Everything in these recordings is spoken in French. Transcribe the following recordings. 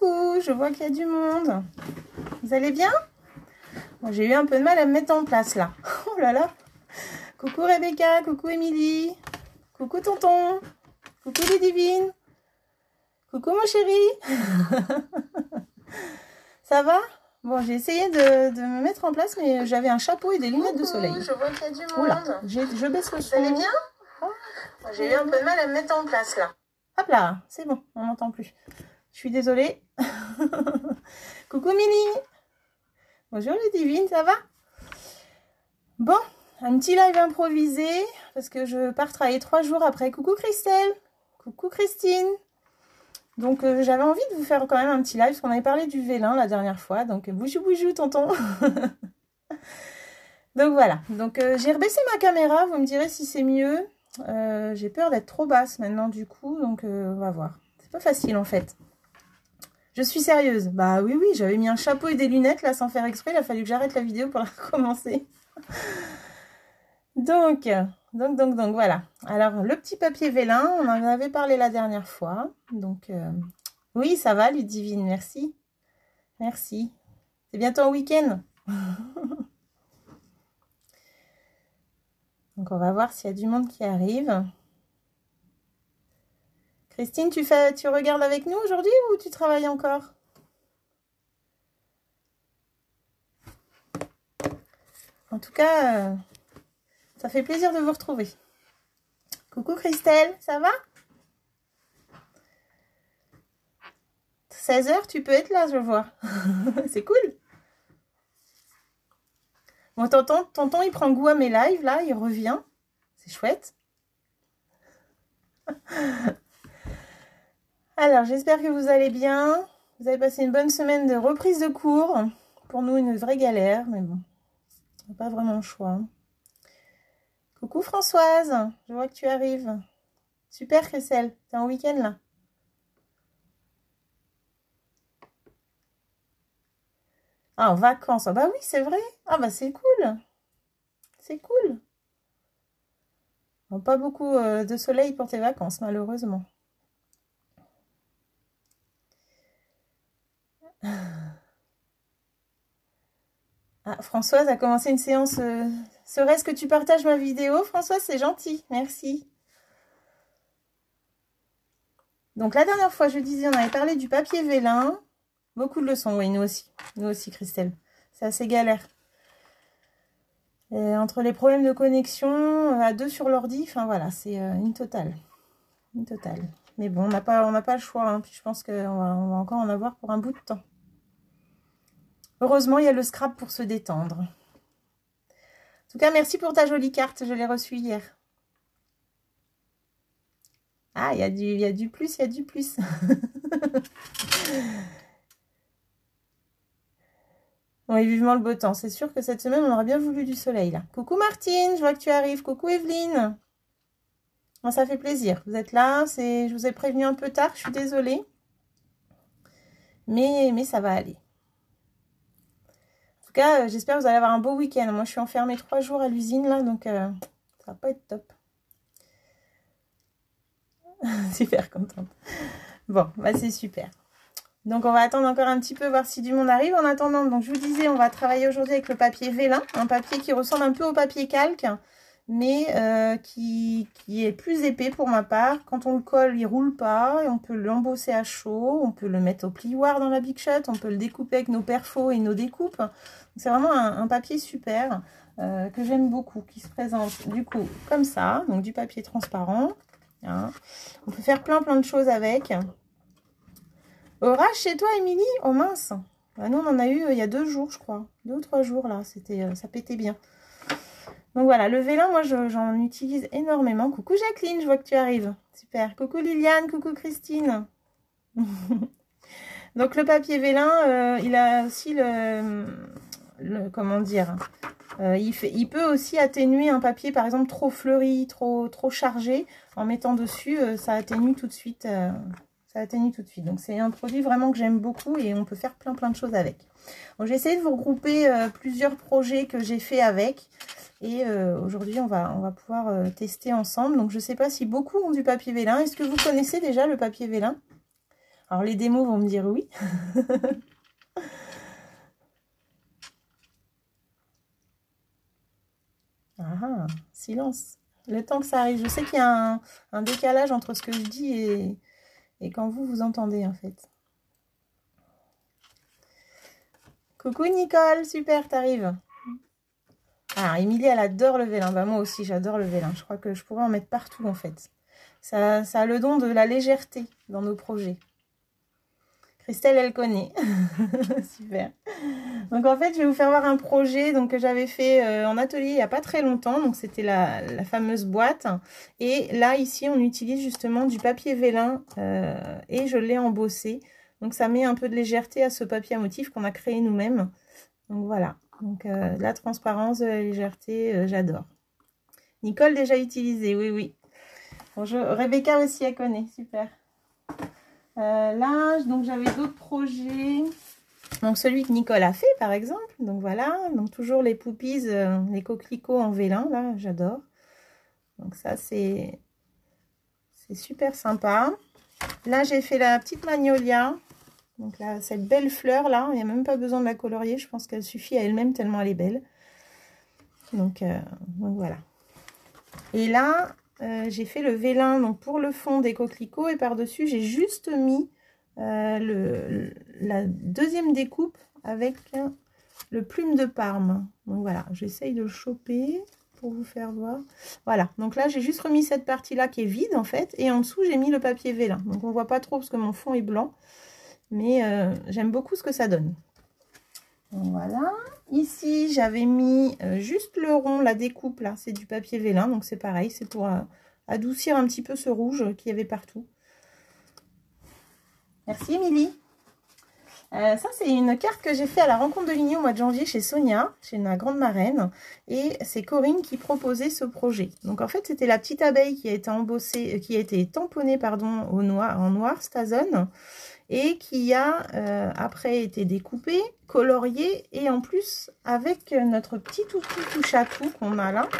Coucou, je vois qu'il y a du monde. Vous allez bien? Bon, j'ai eu un peu de mal à me mettre en place là. Oh là là. Coucou Rebecca, coucou Émilie. Coucou tonton. Coucou les divines. Coucou mon chéri. Ça va? Bon, j'ai essayé de me mettre en place, mais j'avais un chapeau et des lunettes de soleil. Je vois qu'il y a du monde. Oula, je baisse le son. Vous allez bien? J'ai eu un peu de mal à me mettre en place là. Hop là, c'est bon, on n'entend plus. Je suis désolée. Coucou Mini. Bonjour les divines, ça va? Bon, un petit live improvisé, parce que je pars travailler 3 jours après. Coucou Christelle. Coucou Christine. Donc j'avais envie de vous faire quand même un petit live, parce qu'on avait parlé du vélin la dernière fois. Donc boujou boujou tonton. Donc voilà, donc j'ai rebaissé ma caméra, vous me direz si c'est mieux. J'ai peur d'être trop basse maintenant du coup, donc on va voir. C'est pas facile en fait. Je suis sérieuse. Bah oui, j'avais mis un chapeau et des lunettes là sans faire exprès. Il a fallu que j'arrête la vidéo pour la recommencer. Donc voilà. Alors le petit papier vélin, on en avait parlé la dernière fois. Donc oui, ça va Ludivine, merci. Merci. C'est bientôt un week-end. Donc on va voir s'il y a du monde qui arrive. Christine, tu regardes avec nous aujourd'hui ou tu travailles encore? En tout cas, ça fait plaisir de vous retrouver. Coucou Christelle, ça va? 16 h, tu peux être là, je vois. C'est cool. Bon, tonton, il prend goût à mes lives, là, il revient. C'est chouette. Alors, j'espère que vous allez bien. Vous avez passé une bonne semaine de reprise de cours. Pour nous, une vraie galère, mais bon, on n'a pas vraiment le choix. Coucou Françoise, je vois que tu arrives. Super Christelle, t'es en week-end là? Ah, en vacances. Ah bah oui, c'est vrai. Ah bah c'est cool. C'est cool. Bon, pas beaucoup de soleil pour tes vacances, malheureusement. Ah, Françoise a commencé une séance. Serait-ce que tu partages ma vidéo? Françoise, c'est gentil. Merci. Donc la dernière fois, je disais, on avait parlé du papier vélin. Beaucoup de leçons, oui, nous aussi. Nous aussi, Christelle. C'est assez galère. Et entre les problèmes de connexion, à 2 sur l'ordi, enfin voilà, c'est une totale. Une totale. Mais bon, on n'a pas le choix. Hein. Puis je pense qu'on va encore en avoir pour un bout de temps. Heureusement, il y a le scrap pour se détendre. En tout cas, merci pour ta jolie carte. Je l'ai reçue hier. Ah, il y a du plus, il y a du plus. Oui, vivement le beau temps. C'est sûr que cette semaine, on aurait bien voulu du soleil, là. Coucou Martine, je vois que tu arrives. Coucou Evelyne. Bon, ça fait plaisir. Vous êtes là. Je vous ai prévenu un peu tard, je suis désolée. Mais ça va aller. En tout cas, j'espère que vous allez avoir un beau week-end. Moi, je suis enfermée 3 jours à l'usine, là, donc ça va pas être top. Super contente. Bon, bah c'est super. Donc, on va attendre encore un petit peu, voir si du monde arrive. En attendant, donc je vous disais, on va travailler aujourd'hui avec le papier vélin. Un papier qui ressemble un peu au papier calque, mais qui est plus épais pour ma part. Quand on le colle, il roule pas. Et on peut l'embosser à chaud. On peut le mettre au plioir dans la Big Shot. On peut le découper avec nos perfos et nos découpes. C'est vraiment un papier super que j'aime beaucoup, qui se présente du coup comme ça. Donc, du papier transparent. Hein. On peut faire plein de choses avec. Orage chez toi, Émilie? Oh mince! Bah, nous, on en a eu il y a 2 jours, je crois. 2 ou 3 jours, là. Ça pétait bien. Donc voilà, le vélin, moi, j'en utilise énormément. Coucou Jacqueline, je vois que tu arrives. Super. Coucou Liliane, coucou Christine. Donc le papier vélin, il a aussi comment dire, il peut aussi atténuer un papier, par exemple, trop fleuri, trop chargé. En mettant dessus, ça atténue tout de suite. Donc c'est un produit vraiment que j'aime beaucoup et on peut faire plein de choses avec. Bon, j'ai essayé de vous regrouper plusieurs projets que j'ai fait avec. Et aujourd'hui, on va pouvoir tester ensemble. Donc je ne sais pas si beaucoup ont du papier vélin. Est-ce que vous connaissez déjà le papier vélin? Alors les démos vont me dire oui. Ah, silence. Le temps que ça arrive. Je sais qu'il y a un décalage entre ce que je dis et quand vous entendez en fait. Coucou Nicole, super, t'arrives. Ah, Émilie, elle adore le vélin. Bah, moi aussi, j'adore le vélin. Je crois que je pourrais en mettre partout en fait. Ça a le don de la légèreté dans nos projets. Christelle, elle connaît. Super. Donc en fait, je vais vous faire voir un projet donc, que j'avais fait en atelier il n'y a pas très longtemps. Donc c'était la fameuse boîte. Et là, ici, on utilise justement du papier vélin et je l'ai embossé. Donc ça met un peu de légèreté à ce papier à motif qu'on a créé nous-mêmes. Donc voilà. Donc la transparence, de la légèreté, j'adore. Nicole déjà utilisé, oui, oui. Bonjour. Rebecca aussi, elle connaît, super. Là, donc j'avais d'autres projets. Donc celui que Nicole a fait par exemple. Donc voilà, donc toujours les poupies, les coquelicots en vélin, là, j'adore. Donc ça c'est super sympa. Là j'ai fait la petite magnolia. Donc là, cette belle fleur là, il n'y a même pas besoin de la colorier, je pense qu'elle suffit à elle-même tellement elle est belle. Donc voilà. Et là, j'ai fait le vélin donc pour le fond des coquelicots et par-dessus j'ai juste mis la deuxième découpe avec le plume de Parme. Donc voilà, j'essaye de le choper pour vous faire voir. Voilà, donc là j'ai juste remis cette partie là qui est vide en fait et en dessous j'ai mis le papier vélin. Donc on voit pas trop parce que mon fond est blanc, mais j'aime beaucoup ce que ça donne. Donc voilà, ici j'avais mis juste le rond, la découpe là, c'est du papier vélin, donc c'est pareil, c'est pour adoucir un petit peu ce rouge qu'il y avait partout. Merci Émilie. Ça, c'est une carte que j'ai fait à la rencontre de Ligny au mois de janvier chez Sonia, chez ma grande marraine. Et c'est Corinne qui proposait ce projet. Donc, en fait, c'était la petite abeille qui a été embossée, qui a été tamponnée, pardon, en noir Stazone. Et qui a après été découpée, coloriée. Et en plus, avec notre petit outil touche à tout qu'on a là.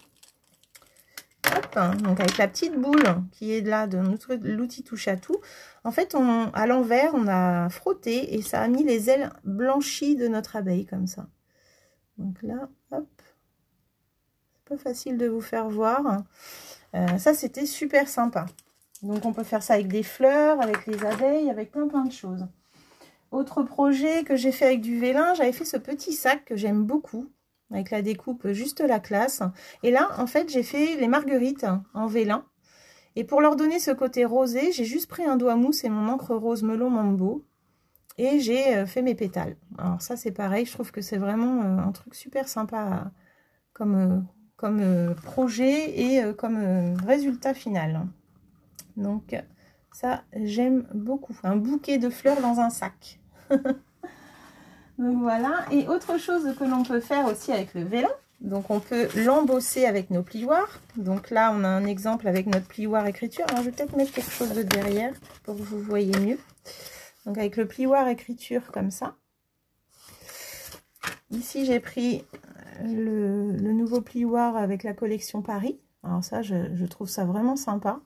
Hop, donc avec la petite boule qui est là de l'outil touche à tout. En fait, à l'envers, on a frotté et ça a mis les ailes blanchies de notre abeille comme ça. Donc là, hop, c'est pas facile de vous faire voir. Ça, c'était super sympa. Donc on peut faire ça avec des fleurs, avec les abeilles, avec plein de choses. Autre projet que j'ai fait avec du vélin, j'avais fait ce petit sac que j'aime beaucoup. Avec la découpe juste la classe. Et là, en fait, j'ai fait les marguerites en vélin. Et pour leur donner ce côté rosé, j'ai juste pris un doigt mousse et mon encre rose melon mambo. Et j'ai fait mes pétales. Alors ça, c'est pareil. Je trouve que c'est vraiment un truc super sympa comme projet et comme résultat final. Donc, ça, j'aime beaucoup. Un bouquet de fleurs dans un sac. Donc voilà, et autre chose que l'on peut faire aussi avec le vélin, donc on peut l'embosser avec nos plioirs. Donc là, on a un exemple avec notre plioir écriture. Alors je vais peut-être mettre quelque chose de derrière pour que vous voyez mieux. Donc avec le plioir écriture comme ça. Ici, j'ai pris le nouveau plioir avec la collection Paris. Alors ça, je trouve ça vraiment sympa.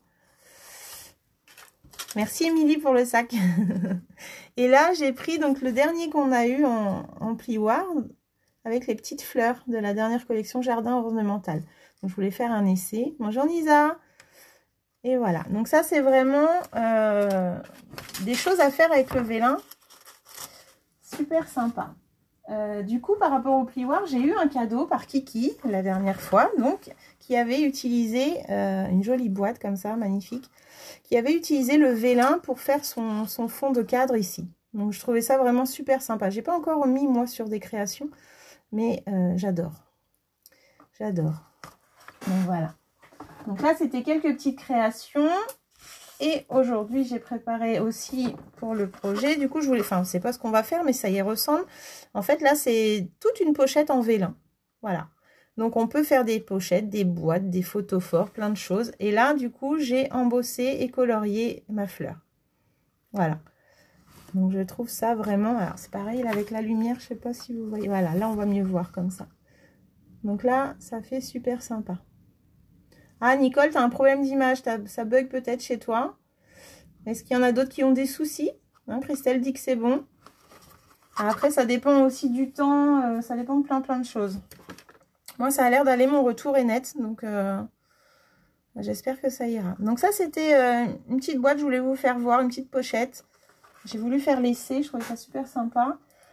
Merci Émilie pour le sac. Et là, j'ai pris donc le dernier qu'on a eu en plioir avec les petites fleurs de la dernière collection Jardin ornemental. Donc, je voulais faire un essai. Bonjour Nisa. Et voilà. Donc, ça, c'est vraiment des choses à faire avec le vélin. Super sympa. Du coup, par rapport au plioir, j'ai eu un cadeau par Kiki la dernière fois. Donc, qui avait utilisé une jolie boîte comme ça, magnifique. Qui avait utilisé le vélin pour faire son fond de cadre ici. Donc je trouvais ça vraiment super sympa. J'ai pas encore mis moi sur des créations, mais j'adore. J'adore. Donc voilà. Donc là c'était quelques petites créations. Et aujourd'hui j'ai préparé aussi pour le projet. Du coup je voulais, enfin c'est pas ce qu'on va faire, mais ça y ressemble. En fait là c'est toute une pochette en vélin. Voilà. Donc, on peut faire des pochettes, des boîtes, des photos forts, plein de choses. Et là, du coup, j'ai embossé et colorié ma fleur. Voilà. Donc, je trouve ça vraiment... Alors, c'est pareil, là, avec la lumière, je sais pas si vous voyez. Voilà, là, on va mieux voir comme ça. Donc là, ça fait super sympa. Ah, Nicole, tu as un problème d'image. Ça bug peut-être chez toi. Est-ce qu'il y en a d'autres qui ont des soucis? Hein, Christelle dit que c'est bon. Après, ça dépend aussi du temps. Ça dépend de plein de choses. Moi, ça a l'air d'aller. Mon retour est net. Donc, j'espère que ça ira. Donc, ça, c'était une petite boîte. Je voulais vous faire voir. Une petite pochette. J'ai voulu faire l'essai. Je trouvais ça super sympa.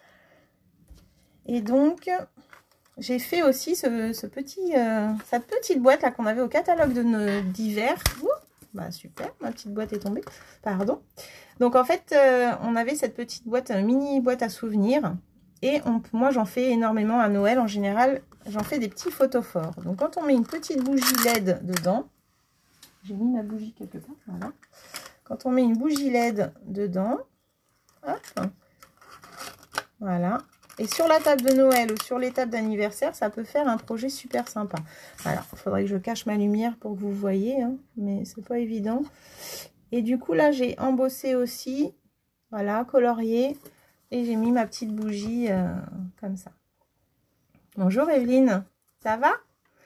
Et donc, j'ai fait aussi cette petite boîte là qu'on avait au catalogue d'hiver. Bah super, ma petite boîte est tombée. Pardon. Donc en fait, on avait cette petite boîte, mini boîte à souvenirs. Et moi, j'en fais énormément à Noël. En général, j'en fais des petits photophores. Donc quand on met une petite bougie LED dedans, j'ai mis ma bougie quelque part, voilà. Quand on met une bougie LED dedans, hop, voilà. Et sur la table de Noël ou sur les tables d'anniversaire, ça peut faire un projet super sympa. Alors, il faudrait que je cache ma lumière pour que vous voyez, hein, mais c'est pas évident. Et du coup, là, j'ai embossé aussi, voilà, colorié. Et j'ai mis ma petite bougie comme ça. Bonjour Evelyne, ça va?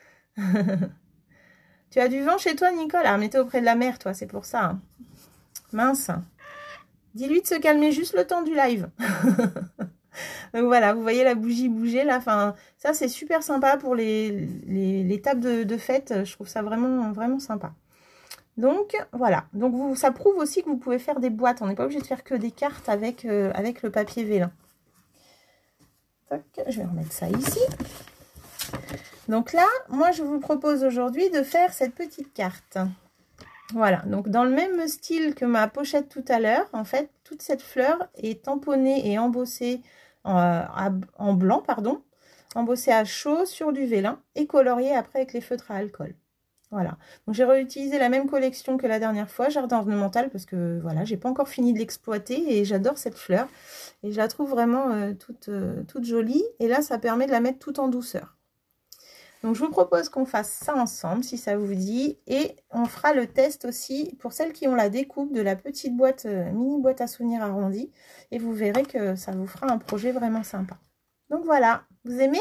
Tu as du vent chez toi, Nicole? Ah, mais t'es auprès de la mer, toi, c'est pour ça. Hein. Mince. Dis-lui de se calmer juste le temps du live. Donc voilà, vous voyez la bougie bouger là. Enfin, ça c'est super sympa pour les tables de fête. Je trouve ça vraiment sympa. Donc voilà. Donc ça prouve aussi que vous pouvez faire des boîtes. On n'est pas obligé de faire que des cartes avec le papier vélin. Tac, je vais remettre ça ici. Donc là, moi je vous propose aujourd'hui de faire cette petite carte. Voilà, donc dans le même style que ma pochette tout à l'heure, en fait, toute cette fleur est tamponnée et embossée en blanc, pardon, embossée à chaud sur du vélin et coloriée après avec les feutres à alcool. Voilà, donc j'ai réutilisé la même collection que la dernière fois, jardin ornemental, parce que voilà, j'ai pas encore fini de l'exploiter et j'adore cette fleur. Et je la trouve vraiment toute jolie. Et là, ça permet de la mettre tout en douceur. Donc, je vous propose qu'on fasse ça ensemble, si ça vous dit. Et on fera le test aussi pour celles qui ont la découpe de la petite boîte, mini boîte à souvenirs arrondie. Et vous verrez que ça vous fera un projet vraiment sympa. Donc, voilà. Vous aimez?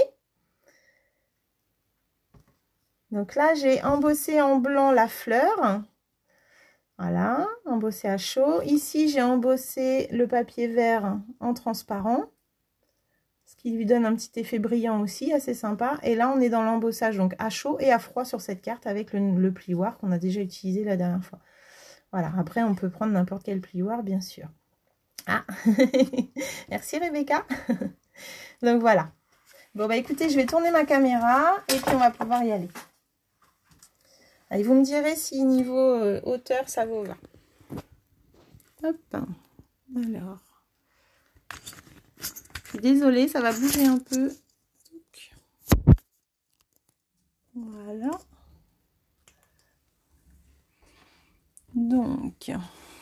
Donc là, j'ai embossé en blanc la fleur. Voilà, embossé à chaud. Ici, j'ai embossé le papier vert en transparent. Ce qui lui donne un petit effet brillant aussi, assez sympa. Et là, on est dans l'embossage, donc à chaud et à froid sur cette carte avec le plioir qu'on a déjà utilisé la dernière fois. Voilà, après, on peut prendre n'importe quel plioir, bien sûr. Ah, merci Rebecca. Donc voilà. Bon, bah écoutez, je vais tourner ma caméra et puis on va pouvoir y aller. Allez, vous me direz si niveau hauteur, ça vous va. Hop, alors... Désolée, ça va bouger un peu. Voilà. Donc,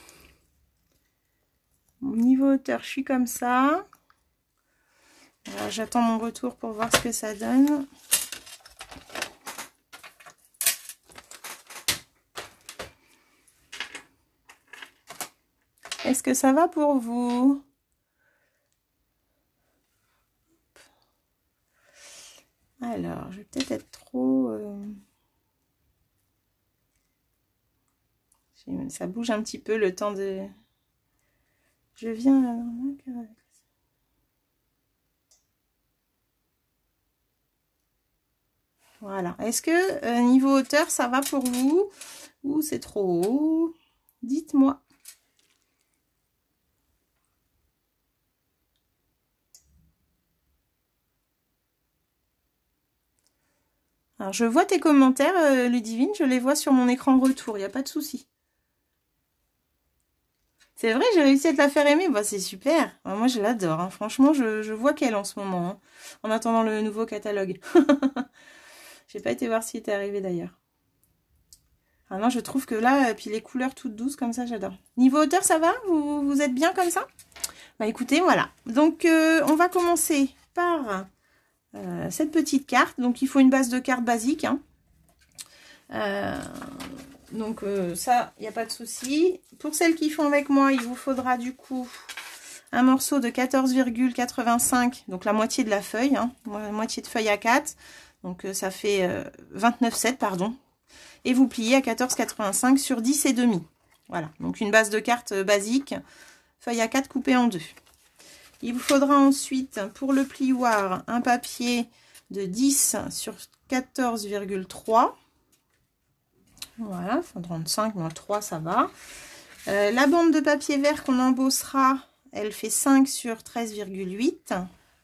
au niveau hauteur, je suis comme ça. J'attends mon retour pour voir ce que ça donne. Est-ce que ça va pour vous ? Alors, je vais peut-être être trop... Ça bouge un petit peu le temps de... Je viens... Voilà. Est-ce que niveau hauteur, ça va pour vous? Ou c'est trop haut? Dites-moi. Alors, je vois tes commentaires, Ludivine, je les vois sur mon écran retour, il n'y a pas de souci. C'est vrai, j'ai réussi à te la faire aimer, bah, c'est super. Alors, moi, je l'adore, hein. Franchement, je vois qu'elle en ce moment, hein, en attendant le nouveau catalogue. J'ai pas été voir s'il était arrivé d'ailleurs. Ah non, je trouve que là, puis les couleurs toutes douces comme ça, j'adore. Niveau hauteur, ça va? Vous êtes bien comme ça? Bah écoutez, voilà. Donc, on va commencer par... cette petite carte, donc il faut une base de carte basique, hein. Donc ça, il n'y a pas de souci. Pour celles qui font avec moi, il vous faudra du coup un morceau de 14,85, donc la moitié de la feuille, hein, la moitié de feuille A4, donc ça fait 29,7 pardon, et vous pliez à 14,85 sur 10 et demi. Voilà, donc une base de cartes basique, feuille A4 coupée en deux. Il vous faudra ensuite, pour le plioir, un papier de 10 sur 14,3. Voilà, 35, moins 3, ça va. La bande de papier vert qu'on embossera, elle fait 5 sur 13,8.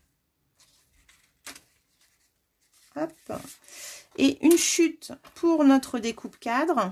Hop. Et une chute pour notre découpe cadre.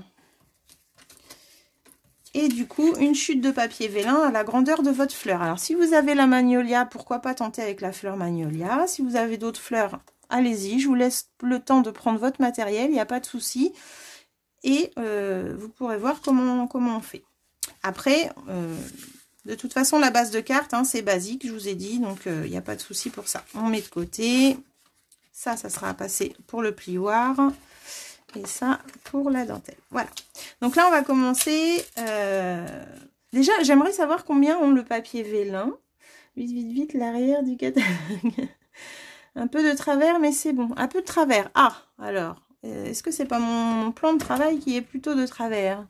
Et du coup, une chute de papier vélin à la grandeur de votre fleur. Alors, si vous avez la magnolia, pourquoi pas tenter avec la fleur magnolia. Si vous avez d'autres fleurs, allez-y. Je vous laisse le temps de prendre votre matériel, il n'y a pas de souci. Et vous pourrez voir comment on fait. Après, de toute façon, la base de cartes, hein, c'est basique, je vous ai dit. Donc, il n'y a pas de souci pour ça. On met de côté. Ça sera à passer pour le plioir. Et ça, pour la dentelle. Voilà. Donc là, on va commencer. Déjà, j'aimerais savoir combien ont le papier vélin. Vite, l'arrière du catalogue. Un peu de travers, mais c'est bon. Un peu de travers. Ah, alors, est-ce que c'est pas mon plan de travail qui est plutôt de travers?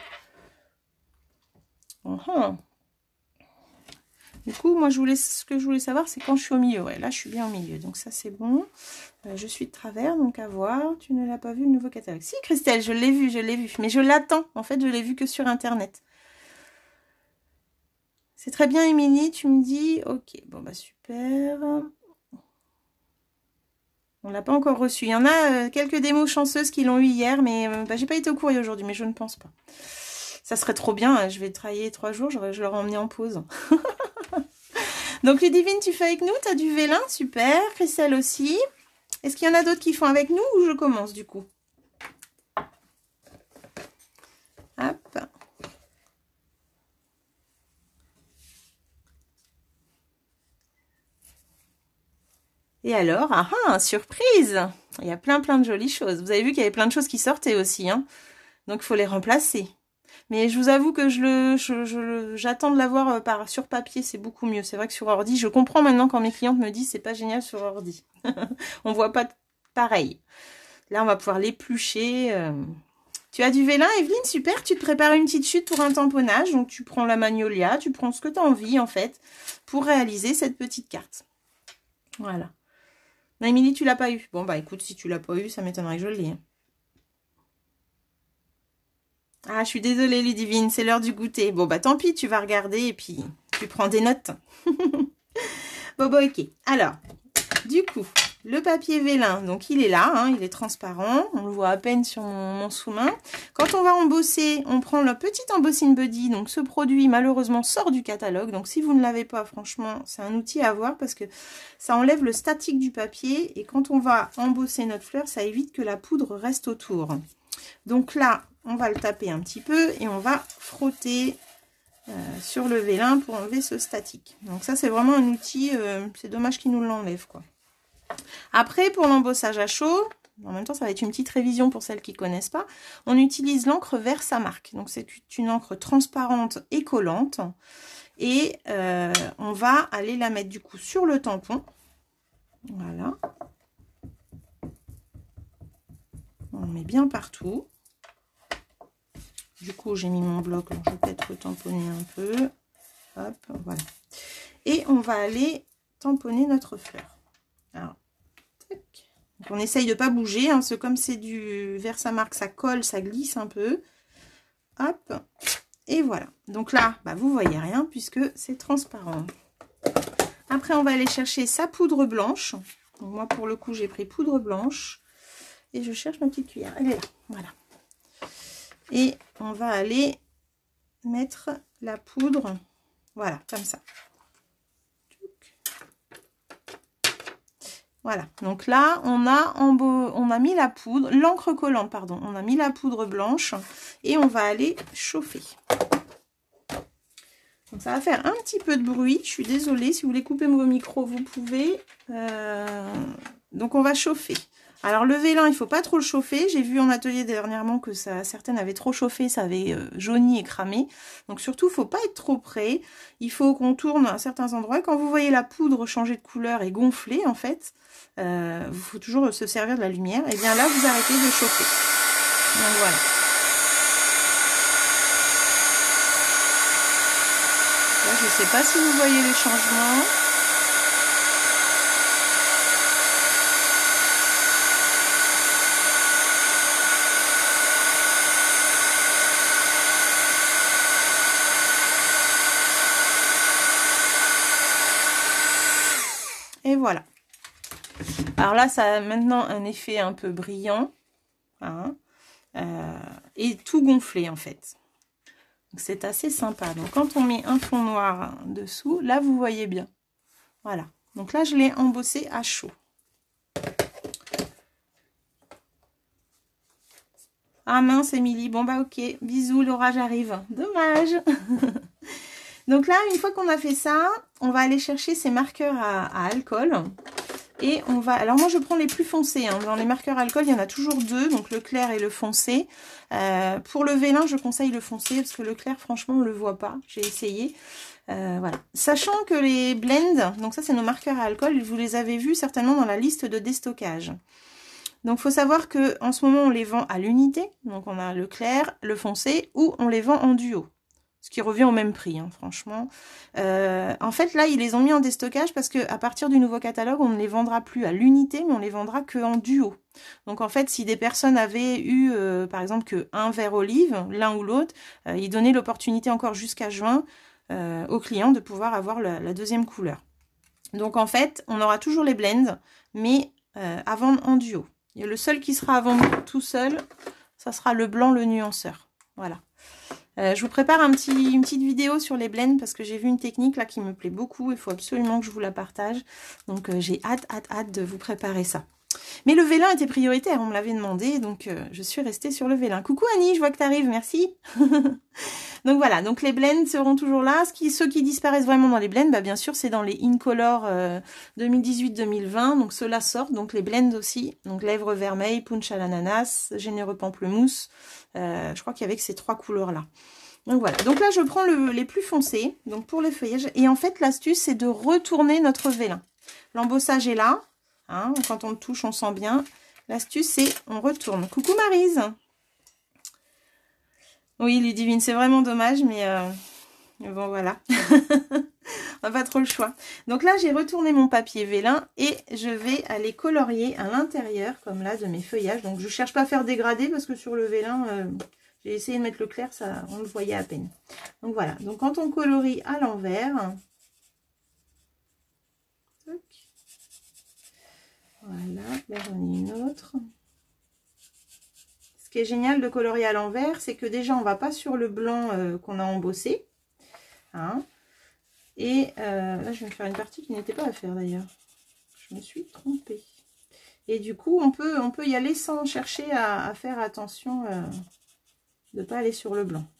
Du coup, moi, ce que je voulais savoir, c'est quand je suis au milieu. Ouais, là, je suis bien au milieu. Donc ça, c'est bon. Je suis de travers, donc à voir. Tu ne l'as pas vu, le nouveau catalogue. Si, Christelle, je l'ai vu. Mais je l'attends. En fait, je l'ai vu que sur Internet. C'est très bien, Émilie. Tu me dis, ok. Bon, bah, super. On l'a pas encore reçu. Il y en a quelques démos chanceuses qui l'ont eu hier, mais j'ai pas été au courrier aujourd'hui, mais je ne pense pas. Ça serait trop bien. Je vais travailler 3 jours. Je l'aurais emmené en pause. Donc, Ludivine, tu fais avec nous? Tu as du vélin, super. Christelle aussi. Est-ce qu'il y en a d'autres qui font avec nous ou je commence du coup? Hop. Et alors, surprise! Il y a plein de jolies choses. Vous avez vu qu'il y avait plein de choses qui sortaient aussi, hein. Donc, il faut les remplacer. Mais je vous avoue que j'attends de l'avoir sur papier, c'est beaucoup mieux. C'est vrai que sur ordi, je comprends maintenant quand mes clientes me disent c'est pas génial sur ordi. On voit pas pareil. Là, on va pouvoir l'éplucher. Tu as du vélin, Evelyne, super. Tu te prépares une petite chute pour un tamponnage. Donc, tu prends la magnolia, tu prends ce que tu as envie, en fait, pour réaliser cette petite carte. Voilà. Non, Émilie, tu l'as pas eu. Bon, bah écoute, si tu l'as pas eu, ça m'étonnerait que je l'ai. Ah, je suis désolée, Ludivine, c'est l'heure du goûter. Bon, bah tant pis, tu vas regarder et puis tu prends des notes. Bon, ok. Alors, du coup, le papier vélin, donc il est là, hein, il est transparent. On le voit à peine sur mon sous-main. Quand on va embosser, on prend le petit embossing buddy. Donc, ce produit, malheureusement, sort du catalogue. Donc, si vous ne l'avez pas, franchement, c'est un outil à avoir parce que ça enlève le statique du papier. Et quand on va embosser notre fleur, ça évite que la poudre reste autour. Donc là, on va le taper un petit peu et on va frotter sur le vélin pour enlever ce statique. Donc ça, c'est vraiment un outil, c'est dommage qu'il nous l'enlève, quoi. Après, pour l'embossage à chaud, en même temps, ça va être une petite révision pour celles qui ne connaissent pas, on utilise l'encre Versamark. Donc c'est une encre transparente et collante. Et on va aller la mettre du coup sur le tampon. Voilà. On le met bien partout. Du coup, j'ai mis mon bloc, donc je vais peut-être tamponner un peu. Hop, voilà. Et on va aller tamponner notre fleur. Alors, tac. Donc on essaye de ne pas bouger, hein, parce que comme c'est du Versamark, ça colle, ça glisse un peu. Hop, et voilà. Donc là, bah, vous voyez rien puisque c'est transparent. Après, on va aller chercher sa poudre blanche. Donc, moi, pour le coup, j'ai pris poudre blanche. Et je cherche ma petite cuillère. Elle est là, voilà. Et on va aller mettre la poudre, voilà, comme ça. Voilà, donc là, on a mis la poudre, l'encre collante, pardon. On a mis la poudre blanche et on va aller chauffer. Donc ça va faire un petit peu de bruit, je suis désolée. Si vous voulez couper vos micros, vous pouvez. Donc on va chauffer. Alors le vélin, il ne faut pas trop le chauffer. J'ai vu en atelier dernièrement que certaines avaient trop chauffé, ça avait jauni et cramé. Donc surtout, il ne faut pas être trop près. Il faut qu'on tourne à certains endroits. Quand vous voyez la poudre changer de couleur et gonfler, en fait, il faut toujours se servir de la lumière. Et bien là, vous arrêtez de chauffer. Donc voilà. Je ne sais pas si vous voyez les changements. Et voilà. Alors là, ça a maintenant un effet un peu brillant. Hein, et tout gonflé en fait. C'est assez sympa. Donc quand on met un fond noir dessous, là vous voyez bien. Voilà. Donc là je l'ai embossé à chaud. Ah mince Émilie, bon bah ok, bisous, l'orage arrive. Dommage. Donc là, une fois qu'on a fait ça, on va aller chercher ces marqueurs à alcool. Et on va... Alors moi, je prends les plus foncés. Hein. Dans les marqueurs alcool, il y en a toujours deux. Donc le clair et le foncé. Pour le vélin, je conseille le foncé. Parce que le clair, franchement, on ne le voit pas. J'ai essayé. Voilà. Sachant que les blends, donc ça, c'est nos marqueurs à alcool. Vous les avez vus certainement dans la liste de déstockage. Donc, il faut savoir que en ce moment, on les vend à l'unité. Donc, on a le clair, le foncé. Ou on les vend en duo. Ce qui revient au même prix, hein, franchement. En fait, là, ils les ont mis en déstockage parce qu'à partir du nouveau catalogue, on ne les vendra plus à l'unité, mais on les vendra que en duo. Donc, en fait, si des personnes avaient eu, par exemple, que un verre olive, l'un ou l'autre, ils donnaient l'opportunité encore jusqu'à juin aux clients de pouvoir avoir la deuxième couleur. Donc, en fait, on aura toujours les blends, mais à vendre en duo. Et le seul qui sera à vendre tout seul, ça sera le blanc, le nuanceur. Voilà. Je vous prépare une petite vidéo sur les blends parce que j'ai vu une technique là qui me plaît beaucoup. Il faut absolument que je vous la partage. Donc j'ai hâte de vous préparer ça. Mais le vélin était prioritaire, on me l'avait demandé. Donc je suis restée sur le vélin. Coucou Annie, je vois que tu arrives, merci. Donc voilà, donc les blends seront toujours là. Ceux qui disparaissent vraiment dans les blends, bah, bien sûr c'est dans les Incolor 2018-2020. Donc ceux-là sortent, donc les blends aussi. Donc lèvres vermeilles, punch à l'ananas, généreux pamplemousse. Je crois qu'il y avait que ces trois couleurs là. Donc voilà, donc là je prends les plus foncés, donc pour les feuillages, et en fait l'astuce c'est de retourner notre vélin. L'embossage est là, hein, quand on le touche on sent bien. L'astuce c'est on retourne. Coucou Maryse. Oui Ludivine, c'est vraiment dommage, mais bon voilà. On n'a pas trop le choix. Donc là j'ai retourné mon papier vélin et je vais aller colorier à l'intérieur, comme là, de mes feuillages. Donc je ne cherche pas à faire dégrader parce que sur le vélin... j'ai essayé de mettre le clair, ça, on le voyait à peine. Donc voilà, donc quand on colorie à l'envers, voilà, là j'en ai une autre. Ce qui est génial de colorier à l'envers, c'est que déjà on ne va pas sur le blanc qu'on a embossé. Hein, et là je vais me faire une partie qui n'était pas à faire d'ailleurs. Je me suis trompée. Et du coup on peut y aller sans chercher à faire attention... de ne pas aller sur le blanc.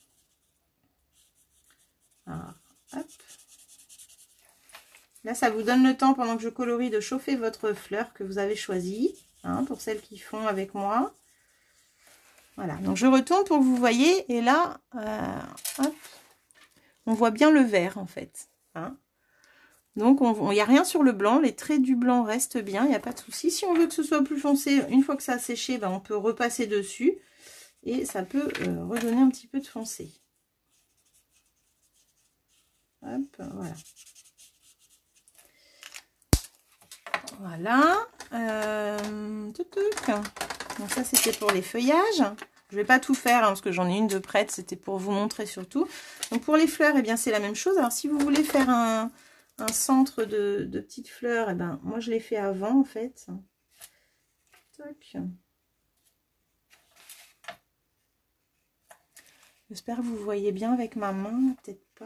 Alors, hop. Là, ça vous donne le temps, pendant que je colorie, de chauffer votre fleur que vous avez choisie, hein, pour celles qui font avec moi. Voilà, donc je retourne pour que vous voyez, et là, hop, on voit bien le vert, en fait. Hein. Donc, il n'y a rien sur le blanc, les traits du blanc restent bien, il n'y a pas de souci. Si on veut que ce soit plus foncé, une fois que ça a séché, ben, on peut repasser dessus. Et ça peut redonner un petit peu de foncé. Hop, voilà. Voilà. Donc ça, c'était pour les feuillages. Je ne vais pas tout faire, hein, parce que j'en ai une de prête. C'était pour vous montrer surtout. Donc pour les fleurs, eh bien c'est la même chose. Alors si vous voulez faire un centre de petites fleurs, eh ben, moi je l'ai fait avant, en fait. Toc. J'espère que vous voyez bien avec ma main, peut-être pas.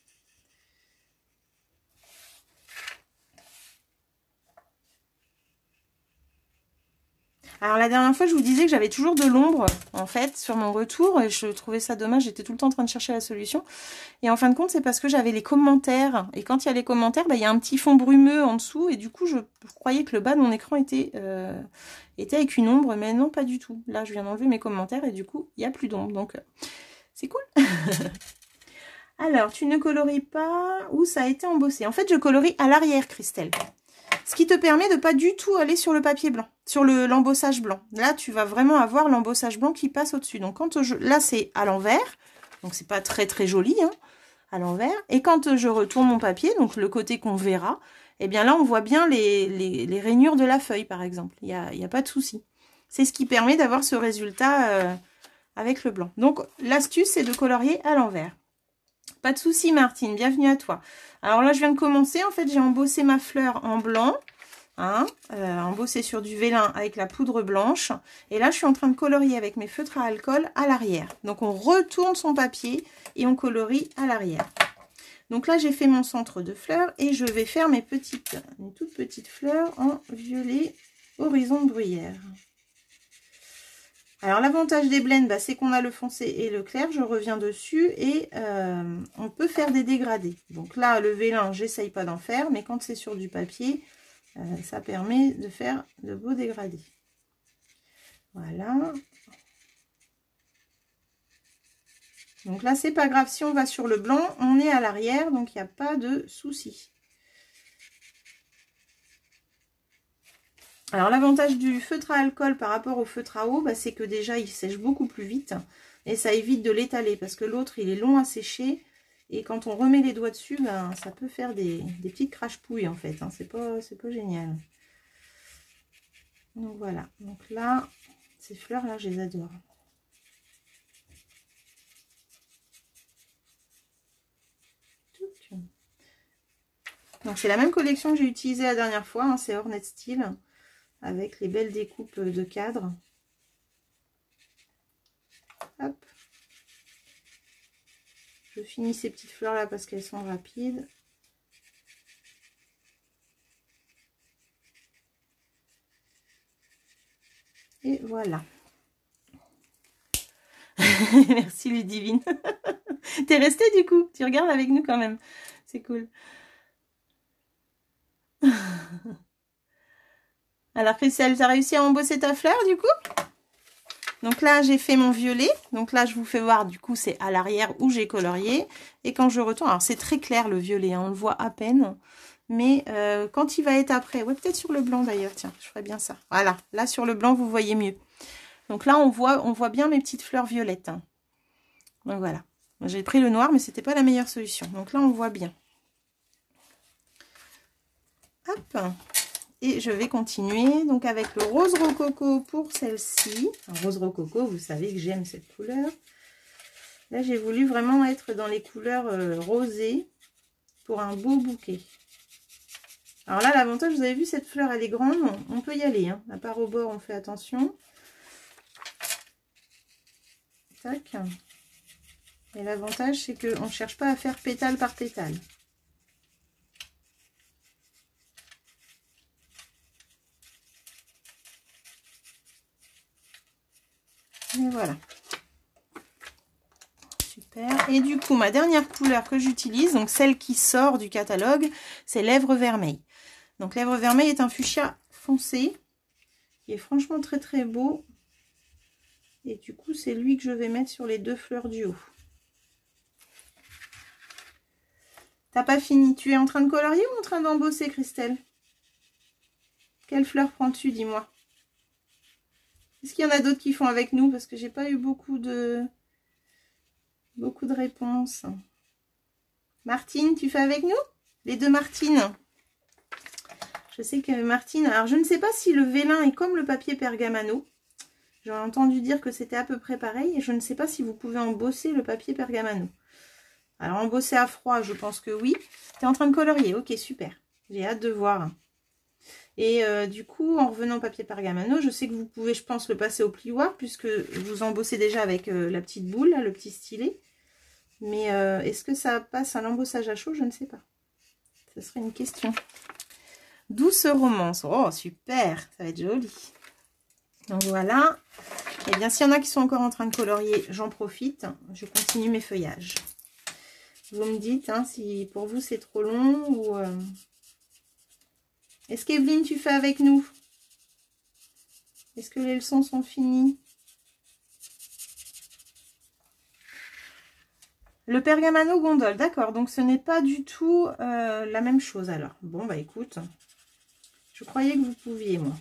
Alors la dernière fois, je vous disais que j'avais toujours de l'ombre, en fait, sur mon retour. Et je trouvais ça dommage, j'étais tout le temps en train de chercher la solution. Et en fin de compte, c'est parce que j'avais les commentaires. Et quand il y a les commentaires, bah, il y a un petit fond brumeux en dessous. Et du coup, je croyais que le bas de mon écran était avec une ombre. Mais non, pas du tout. Là, je viens d'enlever mes commentaires et du coup, il n'y a plus d'ombre. Donc... c'est cool. Alors, tu ne colories pas où ça a été embossé. En fait, je colorie à l'arrière, Christelle. Ce qui te permet de pas du tout aller sur le papier blanc, sur l'embossage blanc. Là, tu vas vraiment avoir l'embossage blanc qui passe au-dessus. Donc, là, c'est à l'envers. Donc, c'est pas très, très joli. Hein. à l'envers. Et quand je retourne mon papier, donc le côté qu'on verra, eh bien là, on voit bien les rainures de la feuille, par exemple. Il y a pas de souci. C'est ce qui permet d'avoir ce résultat avec le blanc. Donc, l'astuce, c'est de colorier à l'envers. Pas de souci, Martine. Bienvenue à toi. Alors là, je viens de commencer. En fait, j'ai embossé ma fleur en blanc. Hein, embossé sur du vélin avec la poudre blanche. Et là, je suis en train de colorier avec mes feutres à alcool à l'arrière. Donc, on retourne son papier et on colorie à l'arrière. Donc là, j'ai fait mon centre de fleurs et je vais faire mes toutes petites fleurs en violet horizon de bruyère. Alors, l'avantage des blends, bah, c'est qu'on a le foncé et le clair. Je reviens dessus et on peut faire des dégradés. Donc là, le vélin, j'essaye pas d'en faire, mais quand c'est sur du papier, ça permet de faire de beaux dégradés. Voilà. Donc là, c'est pas grave. Si on va sur le blanc, on est à l'arrière, donc il n'y a pas de souci. Alors, l'avantage du feutre à alcool par rapport au feutre à eau, bah, c'est que déjà, il sèche beaucoup plus vite. Et ça évite de l'étaler, parce que l'autre, il est long à sécher. Et quand on remet les doigts dessus, bah, ça peut faire des petites crache-pouilles, en fait. Hein. C'est pas génial. Donc, voilà. Donc là, ces fleurs-là, je les adore. Donc, c'est la même collection que j'ai utilisée la dernière fois. Hein. C'est Ornette Style. Avec les belles découpes de cadres. Hop. Je finis ces petites fleurs là parce qu'elles sont rapides. Et voilà. Merci Ludivine. T'es restée du coup. Tu regardes avec nous quand même. C'est cool. Alors Christelle, tu as réussi à embosser ta fleur du coup? Donc là, j'ai fait mon violet. Donc là, je vous fais voir, du coup, c'est à l'arrière où j'ai colorié. Et quand je retourne, alors c'est très clair le violet, hein, on le voit à peine. Mais quand il va être après, ouais, peut-être sur le blanc d'ailleurs, tiens, je ferai bien ça. Voilà, là sur le blanc, vous voyez mieux. Donc là, on voit bien mes petites fleurs violettes. Hein. Donc voilà. J'ai pris le noir, mais c'était pas la meilleure solution. Donc là, on voit bien. Hop. Et je vais continuer donc avec le rose rococo pour celle-ci. Rose rococo, vous savez que j'aime cette couleur. Là, j'ai voulu vraiment être dans les couleurs rosées pour un beau bouquet. Alors là, l'avantage, vous avez vu, cette fleur, elle est grande. On peut y aller. Hein. À part au bord, on fait attention. Tac. Et l'avantage, c'est qu'on ne cherche pas à faire pétale par pétale. Et voilà. Super. Et du coup, ma dernière couleur que j'utilise, donc celle qui sort du catalogue, c'est Lèvres Vermeilles. Donc Lèvres Vermeilles est un fuchsia foncé, qui est franchement très très beau. Et du coup, c'est lui que je vais mettre sur les deux fleurs du haut. T'as pas fini? Tu es en train de colorier ou en train d'embosser, Christelle? Quelle fleur prends-tu, dis-moi? Est-ce qu'il y en a d'autres qui font avec nous? Parce que j'ai pas eu beaucoup de réponses. Martine, tu fais avec nous? Les deux Martines. Je sais que Martine... Alors, je ne sais pas si le vélin est comme le papier pergamano. J'ai entendu dire que c'était à peu près pareil. Et je ne sais pas si vous pouvez embosser le papier pergamano. Alors, embosser à froid, je pense que oui. Tu es en train de colorier. Ok, super. J'ai hâte de voir. Et du coup, en revenant au papier pergamano, je sais que vous pouvez, je pense, le passer au plioir, puisque vous embossez déjà avec la petite boule, là, le petit stylet. Mais est-ce que ça passe à l'embossage à chaud? Je ne sais pas. Ce serait une question. Douce romance. Oh, super. Ça va être joli. Donc voilà. Et bien, s'il y en a qui sont encore en train de colorier, j'en profite. Je continue mes feuillages. Vous me dites hein, si pour vous c'est trop long ou... Est-ce qu'Evelyne, tu fais avec nous? Est-ce que les leçons sont finies? Le pergamano gondole, d'accord. Donc, ce n'est pas du tout la même chose alors. Bon, bah écoute, je croyais que vous pouviez, moi.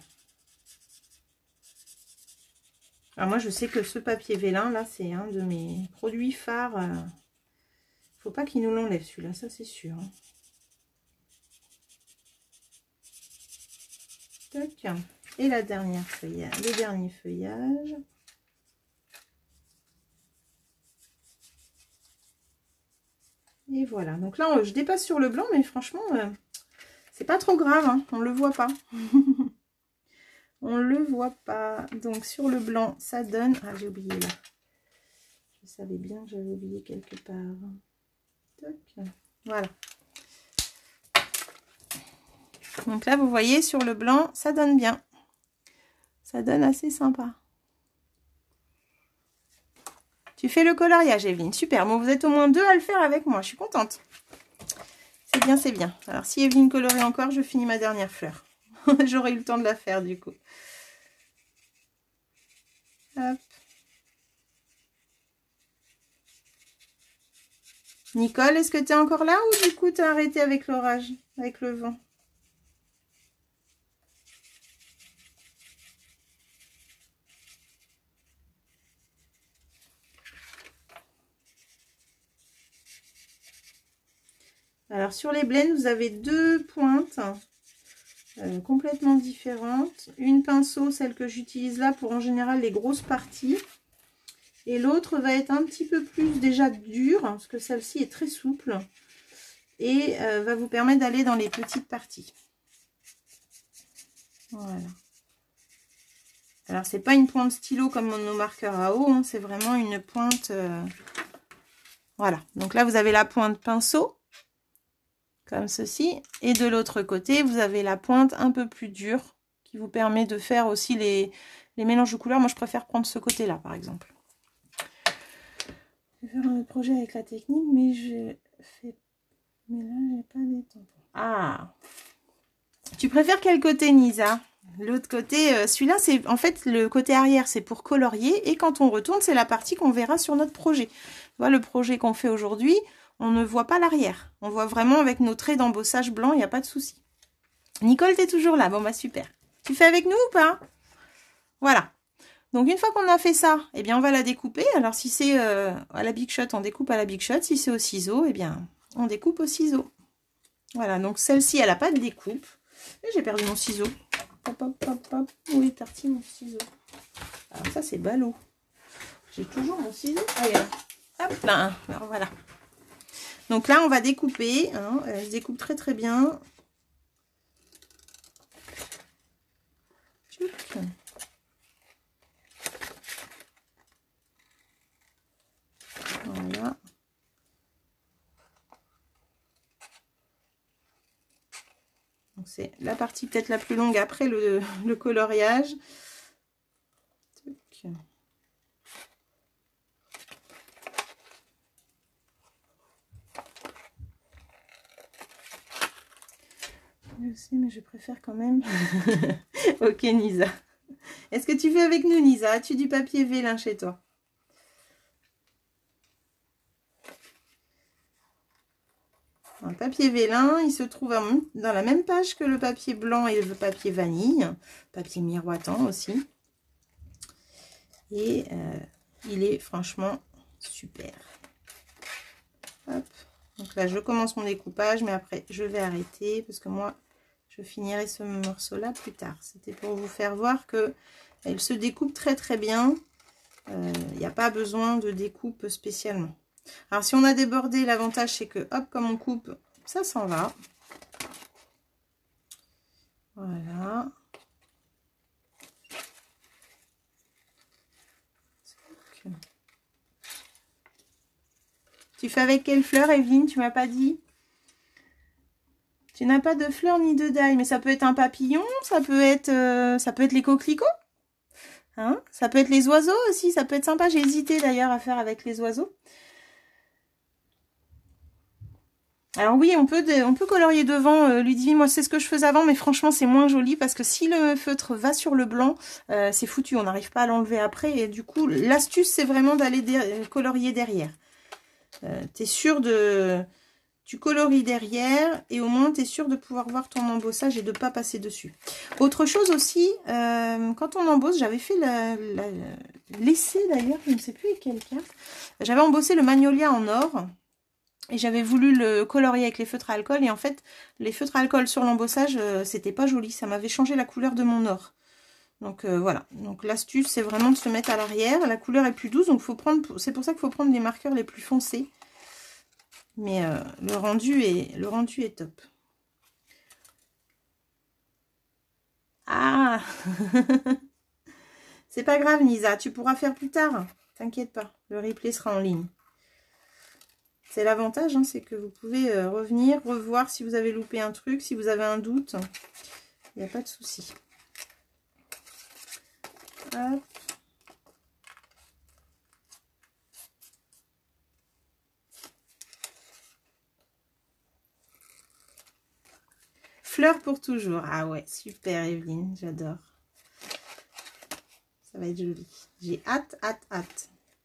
Alors, moi, je sais que ce papier vélin, là, c'est un de mes produits phares Faut pas qu'il nous l'enlève celui-là, ça c'est sûr. Hein. Tac. Et la dernière feuillage, le dernier feuillage. Et voilà. Donc là, je dépasse sur le blanc, mais franchement, c'est pas trop grave. Hein. On le voit pas. On le voit pas. Donc sur le blanc, ça donne... Ah, j'ai oublié là. Je savais bien que j'avais oublié quelque part. Tac. Voilà. Donc là, vous voyez, sur le blanc, ça donne bien. Ça donne assez sympa. Tu fais le coloriage, Evelyne. Super. Bon, vous êtes au moins 2 à le faire avec moi. Je suis contente. C'est bien, c'est bien. Alors, si Evelyne colorie encore, je finis ma dernière fleur. J'aurai eu le temps de la faire, du coup. Hop. Nicole, est-ce que tu es encore là ou du coup, tu as arrêté avec l'orage, avec le vent? Alors, sur les blends, vous avez 2 pointes complètement différentes. Une pinceau, celle que j'utilise là pour en général les grosses parties. Et l'autre va être un petit peu plus déjà dure, parce que celle-ci est très souple. Et va vous permettre d'aller dans les petites parties. Voilà. Alors, c'est pas une pointe stylo comme nos marqueurs à eau, hein, c'est vraiment une pointe... Voilà. Donc là, vous avez la pointe pinceau. Comme ceci, et de l'autre côté vous avez la pointe un peu plus dure qui vous permet de faire aussi les mélanges de couleurs. Moi je préfère prendre ce côté là par exemple. Je vais faire un autre projet avec la technique, mais là j'ai pas des tampons. Ah, tu préfères quel côté, Nisa? L'autre côté, celui-là c'est en fait le côté arrière, c'est pour colorier, et quand on retourne c'est la partie qu'on verra sur notre projet. Tu vois, le projet qu'on fait aujourd'hui, on ne voit pas l'arrière. On voit vraiment avec nos traits d'embossage blanc, il n'y a pas de souci. Nicole, tu es toujours là. Bon, bah super. Tu fais avec nous ou pas? Voilà. Donc, une fois qu'on a fait ça, eh bien, on va la découper. Alors, si c'est à la Big Shot, on découpe à la Big Shot. Si c'est au ciseau, eh bien, on découpe au ciseau. Voilà. Donc, celle-ci, elle n'a pas de découpe. Et j'ai perdu mon ciseau. Hop, hop, hop, hop. Où est parti mon ciseau? Alors, ça, c'est ballot. J'ai toujours mon ciseau. Allez, hop là. Alors, voilà. Donc là, on va découper. Hein, elle se découpe très très bien. Voilà. Donc c'est la partie peut-être la plus longue après le coloriage. Je sais, mais je préfère quand même. Ok, Nisa. Est-ce que tu fais avec nous, Nisa? As-tu du papier vélin chez toi? Un papier vélin, il se trouve dans la même page que le papier blanc et le papier vanille. Papier miroitant aussi. Et il est franchement super. Hop. Donc là, je commence mon découpage, mais après, je vais arrêter parce que moi, je finirai ce morceau-là plus tard. C'était pour vous faire voir que elle se découpe très très bien. Il n'y a pas besoin de découpe spécialement. Alors, si on a débordé, l'avantage, c'est que, hop, comme on coupe, ça s'en va. Voilà. Tu fais avec quelle fleur, Evelyne? Tu m'as pas dit? Tu n'as pas de fleurs ni de daille, mais ça peut être un papillon, ça peut être les coquelicots. Hein, ça peut être les oiseaux aussi, ça peut être sympa. J'ai hésité d'ailleurs à faire avec les oiseaux. Alors oui, on peut colorier devant, Ludivine, moi c'est ce que je faisais avant, mais franchement c'est moins joli parce que si le feutre va sur le blanc, c'est foutu, on n'arrive pas à l'enlever après. Et du coup, l'astuce c'est vraiment d'aller colorier derrière. T'es sûr de... Tu colories derrière et au moins tu es sûr de pouvoir voir ton embossage et de ne pas passer dessus. Autre chose aussi, quand on embosse, j'avais fait l'essai d'ailleurs, je ne sais plus avec quelle carte. J'avais embossé le magnolia en or. Et j'avais voulu le colorier avec les feutres à alcool. Et en fait, les feutres à alcool sur l'embossage, c'était pas joli. Ça m'avait changé la couleur de mon or. Donc voilà. Donc l'astuce, c'est vraiment de se mettre à l'arrière. La couleur est plus douce. Donc c'est pour ça qu'il faut prendre les marqueurs les plus foncés. Mais le rendu est top. Ah c'est pas grave, Nisa. Tu pourras faire plus tard. T'inquiète pas. Le replay sera en ligne. C'est l'avantage, hein, c'est que vous pouvez revenir, revoir si vous avez loupé un truc, si vous avez un doute. Il n'y a pas de souci. Hop. Fleurs pour toujours. Ah ouais, super Evelyne, j'adore. Ça va être joli. J'ai hâte, hâte, hâte.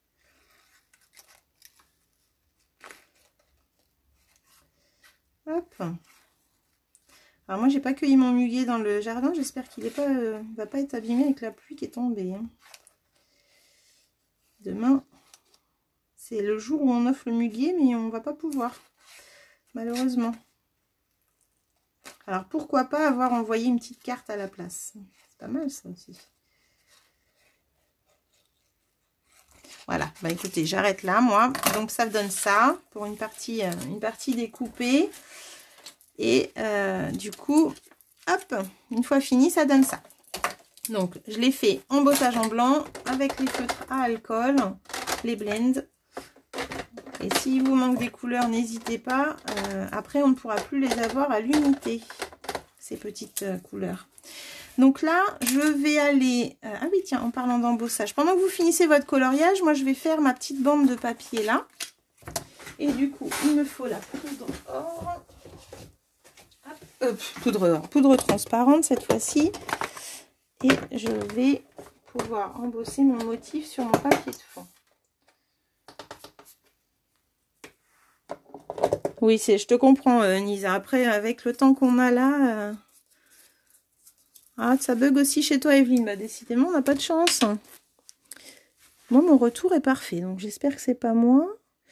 Hop. Alors moi j'ai pas cueilli mon muguet dans le jardin, j'espère qu'il va pas être abîmé avec la pluie qui est tombée. Hein. Demain, c'est le jour où on offre le muguet, mais on va pas pouvoir, malheureusement. Alors pourquoi pas avoir envoyé une petite carte à la place. C'est pas mal ça aussi. Voilà, bah écoutez, j'arrête là moi. Donc ça donne ça pour une partie découpée. Et du coup, hop, une fois fini, ça donne ça. Donc je l'ai fait embossage en blanc avec les feutres à alcool, les blends. Et s'il vous manque des couleurs, n'hésitez pas. Après, on ne pourra plus les avoir à l'unité, ces petites couleurs. Donc là, je vais aller... ah oui, tiens, en parlant d'embossage. Pendant que vous finissez votre coloriage, moi, je vais faire ma petite bande de papier là. Et du coup, il me faut la poudre or. Poudre transparente cette fois-ci. Et je vais pouvoir embosser mon motif sur mon papier de fond. Oui, je te comprends, Nisa. Après, avec le temps qu'on a là... Ah, ça bug aussi chez toi, Evelyne. Bah, décidément, on n'a pas de chance. Moi, mon retour est parfait. Donc, j'espère que c'est pas moi.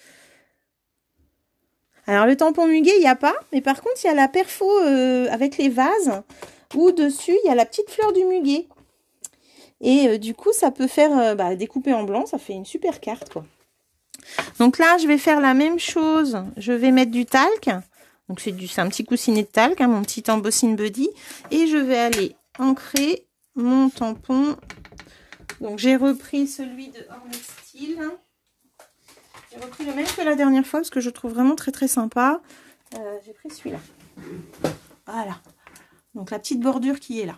Alors, le tampon muguet, il n'y a pas. Mais par contre, il y a la perfo avec les vases. Où dessus, il y a la petite fleur du muguet. Et du coup, ça peut faire découper en blanc. Ça fait une super carte, quoi. Donc là, je vais faire la même chose. Je vais mettre du talc. Donc, c'est un petit coussinet de talc, hein, mon petit embossing buddy. Et je vais aller ancrer mon tampon. Donc j'ai repris celui de Hornestyle. J'ai repris le même que la dernière fois parce que je trouve vraiment très très sympa. J'ai pris celui-là. Voilà. Donc la petite bordure qui est là.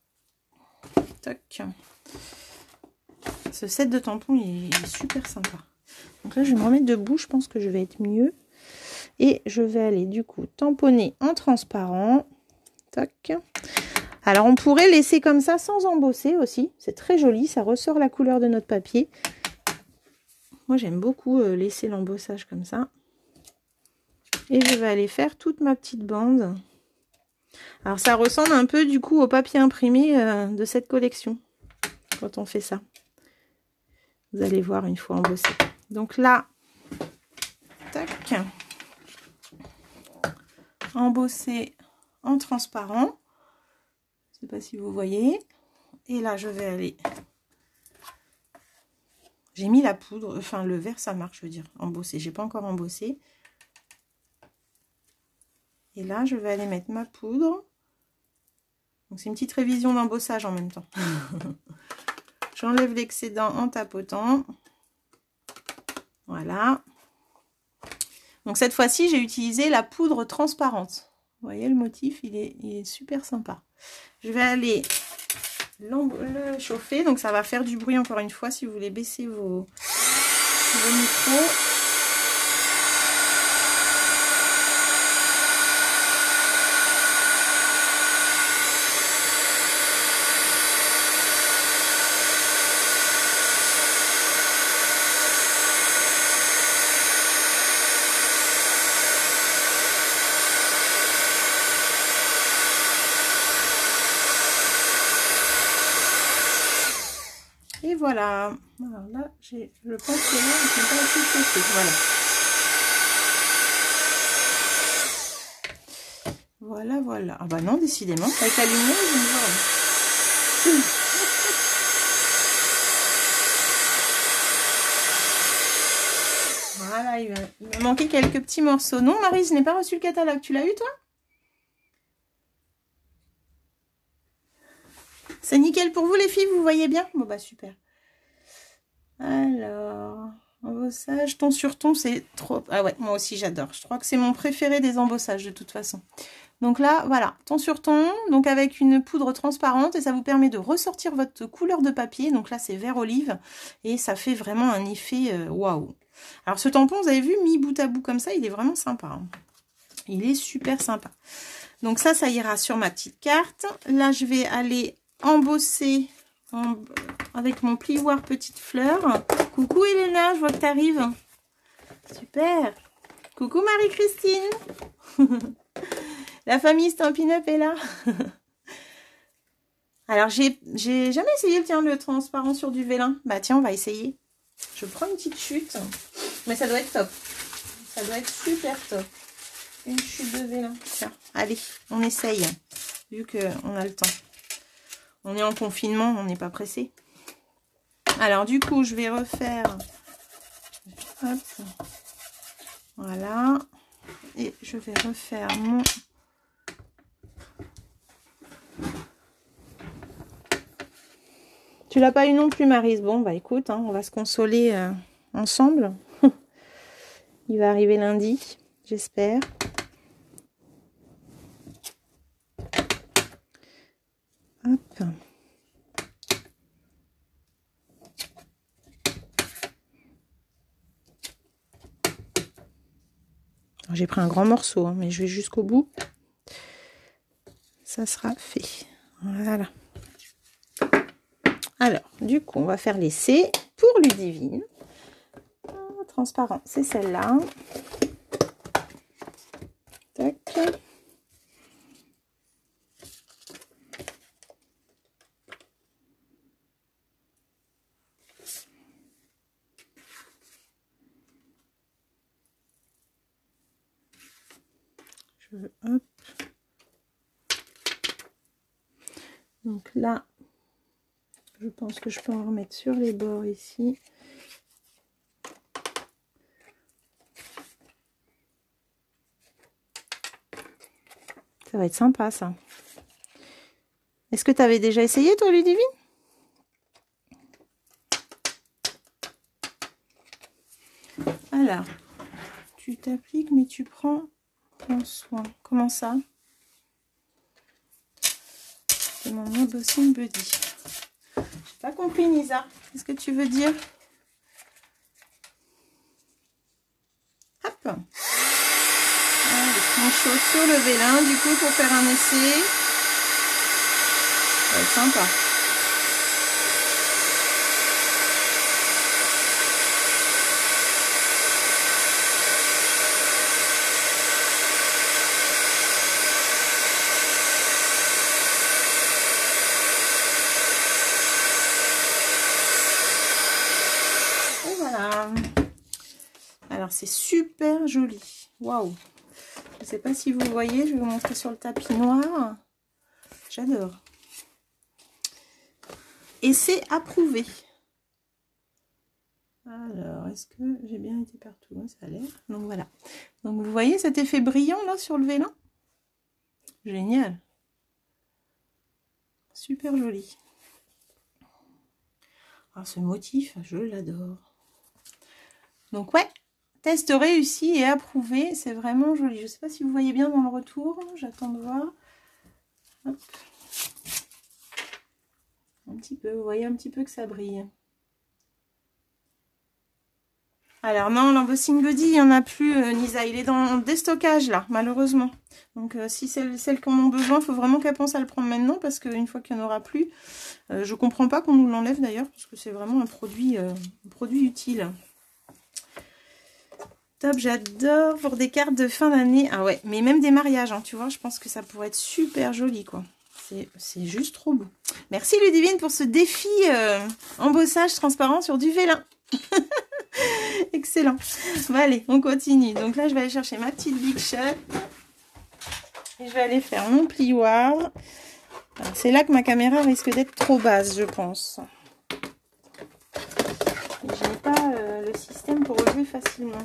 Toc. Ce set de tampons il est super sympa. Donc là je vais me remettre debout, je pense que je vais être mieux. Et je vais aller du coup tamponner en transparent. Toc. Alors, on pourrait laisser comme ça sans embosser aussi. C'est très joli, ça ressort la couleur de notre papier. Moi, j'aime beaucoup laisser l'embossage comme ça. Et je vais aller faire toute ma petite bande. Alors, ça ressemble un peu du coup au papier imprimé de cette collection. Quand on fait ça. Vous allez voir une fois embossé. Donc là, tac. Embossé en transparent. Je ne sais pas si vous voyez. Et là, je vais aller... J'ai mis la poudre, enfin le vert, ça marche, je veux dire, embossé. J'ai pas encore embossé. Et là, je vais aller mettre ma poudre. Donc, c'est une petite révision d'embossage en même temps. J'enlève l'excédent en tapotant. Voilà. Donc, cette fois-ci, j'ai utilisé la poudre transparente. Vous voyez, le motif, il est super sympa. Je vais aller le chauffer. Donc, ça va faire du bruit encore une fois si vous voulez baisser vos micros. Et voilà. Alors là, je pense que là, ils ne sont pas assez chauffés. Voilà. Voilà, voilà. Ah bah non, décidément, avec la lumière, je ne vois rien. Voilà, il m'a manqué quelques petits morceaux. Non, Marie, je n'ai pas reçu le catalogue. Tu l'as eu, toi? C'est nickel pour vous, les filles, vous voyez bien? Bon, bah super. Alors, embossage, ton sur ton, c'est trop... Ah ouais, moi aussi, j'adore. Je crois que c'est mon préféré des embossages, de toute façon. Donc là, voilà, ton sur ton, donc avec une poudre transparente, et ça vous permet de ressortir votre couleur de papier. Donc là, c'est vert olive, et ça fait vraiment un effet waouh. Alors ce tampon, vous avez vu, mis bout à bout comme ça, il est vraiment sympa. Hein. Il est super sympa. Donc ça ira sur ma petite carte. Là, je vais aller embosser avec mon plioir petite fleur. Coucou Elena, je vois que tu arrives. Super. Coucou Marie-Christine. La famille Stampin' Up est là. Alors, j'ai jamais essayé le transparent sur du vélin. Bah tiens, on va essayer. Je prends une petite chute. Mais ça doit être top. Ça doit être super top. Une chute de vélin. Tiens, allez, on essaye. Vu qu'on a le temps. On est en confinement, on n'est pas pressé. Alors, du coup, je vais refaire... Hop. Voilà. Et je vais refaire mon... Tu l'as pas eu non plus, Maryse. Bon, bah écoute, hein, on va se consoler ensemble. Il va arriver lundi, j'espère. Hop. J'ai pris un grand morceau, hein, mais je vais jusqu'au bout. Ça sera fait. Voilà. Alors, du coup, on va faire l'essai pour Ludivine. Transparent, c'est celle-là. Tac. Hop. Donc là, je pense que je peux en remettre sur les bords ici. Ça va être sympa, ça. Est-ce que tu avais déjà essayé, toi, Ludivine? Alors, tu t'appliques, mais tu prends ton soin. Comment ça? C'est mon embossing buddy. J'ai pas compris, Nisa. Qu'est-ce que tu veux dire? Hop. Allez, on chauffe sur le vélin, du coup, pour faire un essai. Ça va être sympa. Alors c'est super joli. Waouh. Je ne sais pas si vous voyez, je vais vous montrer sur le tapis noir. J'adore. Et c'est approuvé. Alors, est-ce que j'ai bien été partout? Ça a l'air. Donc voilà. Donc vous voyez cet effet brillant là sur le vélin? Génial. Super joli. Alors ce motif, je l'adore. Donc ouais. Test réussi et approuvé, c'est vraiment joli. Je ne sais pas si vous voyez bien dans le retour, j'attends de voir. Hop. Un petit peu, vous voyez un petit peu que ça brille. Alors non, l'embossing buddy, il n'y en a plus, Nisa, il est dans le déstockage là, malheureusement. Donc si c'est celles qui en ont besoin, il faut vraiment qu'elles pensent à le prendre maintenant, parce qu'une fois qu'il n'y en aura plus, je comprends pas qu'on nous l'enlève d'ailleurs, parce que c'est vraiment un produit utile. Top, j'adore pour des cartes de fin d'année. Ah ouais, mais même des mariages, hein, tu vois, je pense que ça pourrait être super joli, quoi. C'est juste trop beau. Merci Ludivine pour ce défi embossage transparent sur du vélin. Excellent. Bon, allez, on continue. Donc là, je vais aller chercher ma petite Big Shot. Et je vais aller faire mon plioir. C'est là que ma caméra risque d'être trop basse, je pense. Je n'ai pas le système pour relever facilement.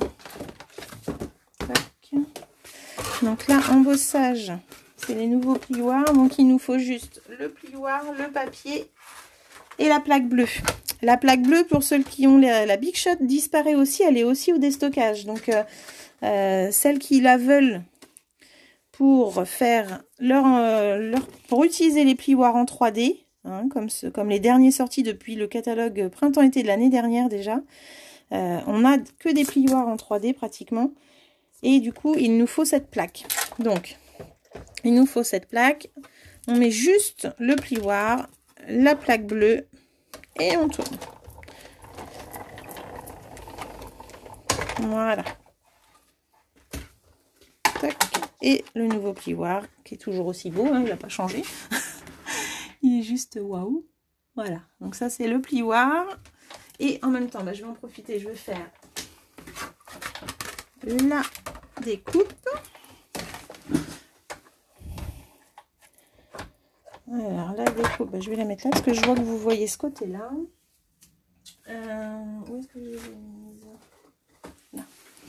Tac. Donc là, embossage, c'est les nouveaux plioirs. Donc il nous faut juste le plioir, le papier et la plaque bleue. La plaque bleue, pour ceux qui ont la Big Shot, disparaît aussi. Elle est aussi au déstockage. Donc celles qui la veulent pour faire pour utiliser les plioirs en 3D, hein, comme les derniers sortis depuis le catalogue printemps-été de l'année dernière déjà. On n'a que des plioirs en 3D pratiquement. Et du coup, il nous faut cette plaque. Donc, il nous faut cette plaque. On met juste le plioir, la plaque bleue et on tourne. Voilà. Tac. Et le nouveau plioir qui est toujours aussi beau, hein, il n'a pas changé. Il est juste waouh. Voilà. Donc ça, c'est le plioir. Et en même temps, je vais en profiter. Je vais faire la découpe. Alors la découpe, je vais la mettre là parce que je vois que vous voyez ce côté-là. Où est-ce que je vais mise? Là.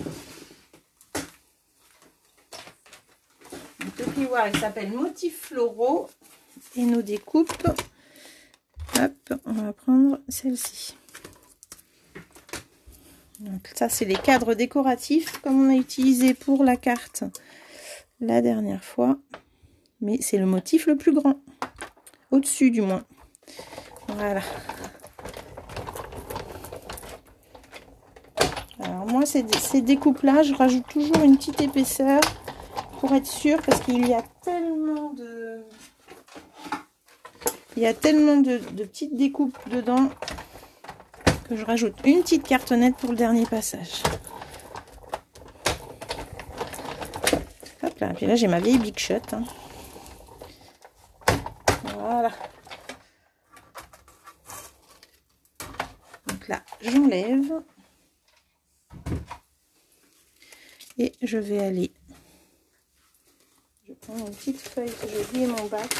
Donc, le plioir, il s'appelle Motifs floraux. Et nos découpes, hop, on va prendre celle-ci. Donc ça, c'est les cadres décoratifs comme on a utilisé pour la carte la dernière fois. Mais c'est le motif le plus grand. Au-dessus du moins. Voilà. Alors moi, ces découpes-là, je rajoute toujours une petite épaisseur pour être sûre, parce qu'il y a tellement de... petites découpes dedans que je rajoute une petite cartonnette pour le dernier passage. Hop là, puis là j'ai ma vieille Big Shot. Hein. Voilà. Donc là, j'enlève. Et je vais aller... Je prends une petite feuille que j'ai oublié mon bac.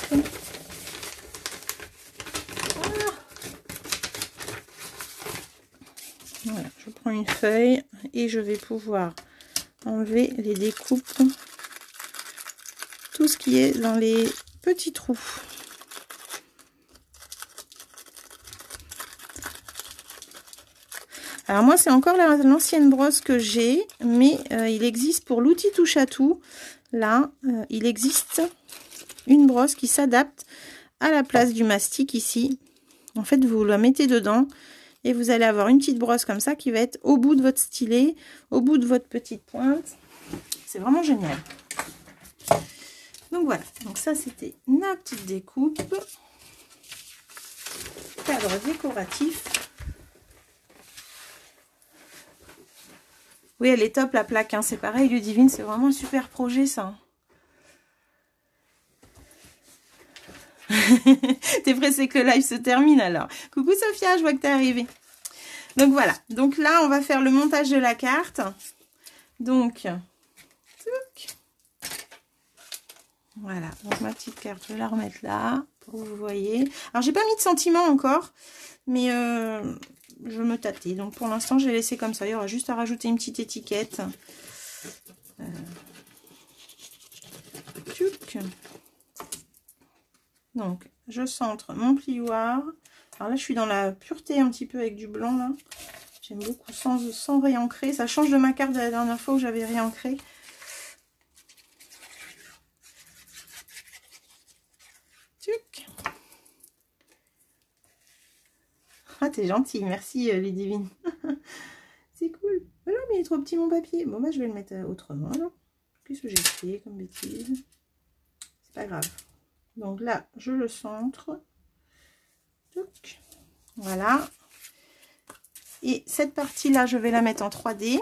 Voilà, je prends une feuille et je vais pouvoir enlever les découpes, tout ce qui est dans les petits trous. Alors moi, c'est encore l'ancienne brosse que j'ai, mais il existe pour l'outil touche à tout. Là, il existe une brosse qui s'adapte à la place du mastic ici. En fait, vous la mettez dedans. Et vous allez avoir une petite brosse comme ça qui va être au bout de votre stylet, au bout de votre petite pointe. C'est vraiment génial. Donc voilà, donc ça c'était ma petite découpe. Cadre décoratif. Oui, elle est top la plaque, hein. C'est pareil, Ludivine, c'est vraiment un super projet ça. T'es pressée que le live se termine alors. Coucou Sophia, je vois que t'es arrivée. Donc voilà, donc là on va faire le montage de la carte. Donc, voilà, donc ma petite carte, je vais la remettre là, pour que vous voyez. Alors j'ai pas mis de sentiment encore, mais je me tâtais. Donc pour l'instant j'ai laissé comme ça, il y aura juste à rajouter une petite étiquette. Donc, je centre mon plioir. Alors là, je suis dans la pureté un petit peu avec du blanc, là. J'aime beaucoup sans réancrer. Ça change de ma carte de la dernière fois où j'avais réancré. Tuc. Ah, t'es gentille. Merci, Ludivine. C'est cool. Oh non, mais il est trop petit, mon papier. Bon, bah, je vais le mettre autrement, alors. Qu'est-ce que j'ai fait comme bêtise? C'est pas grave. Donc là, je le centre. Voilà. Et cette partie-là, je vais la mettre en 3D.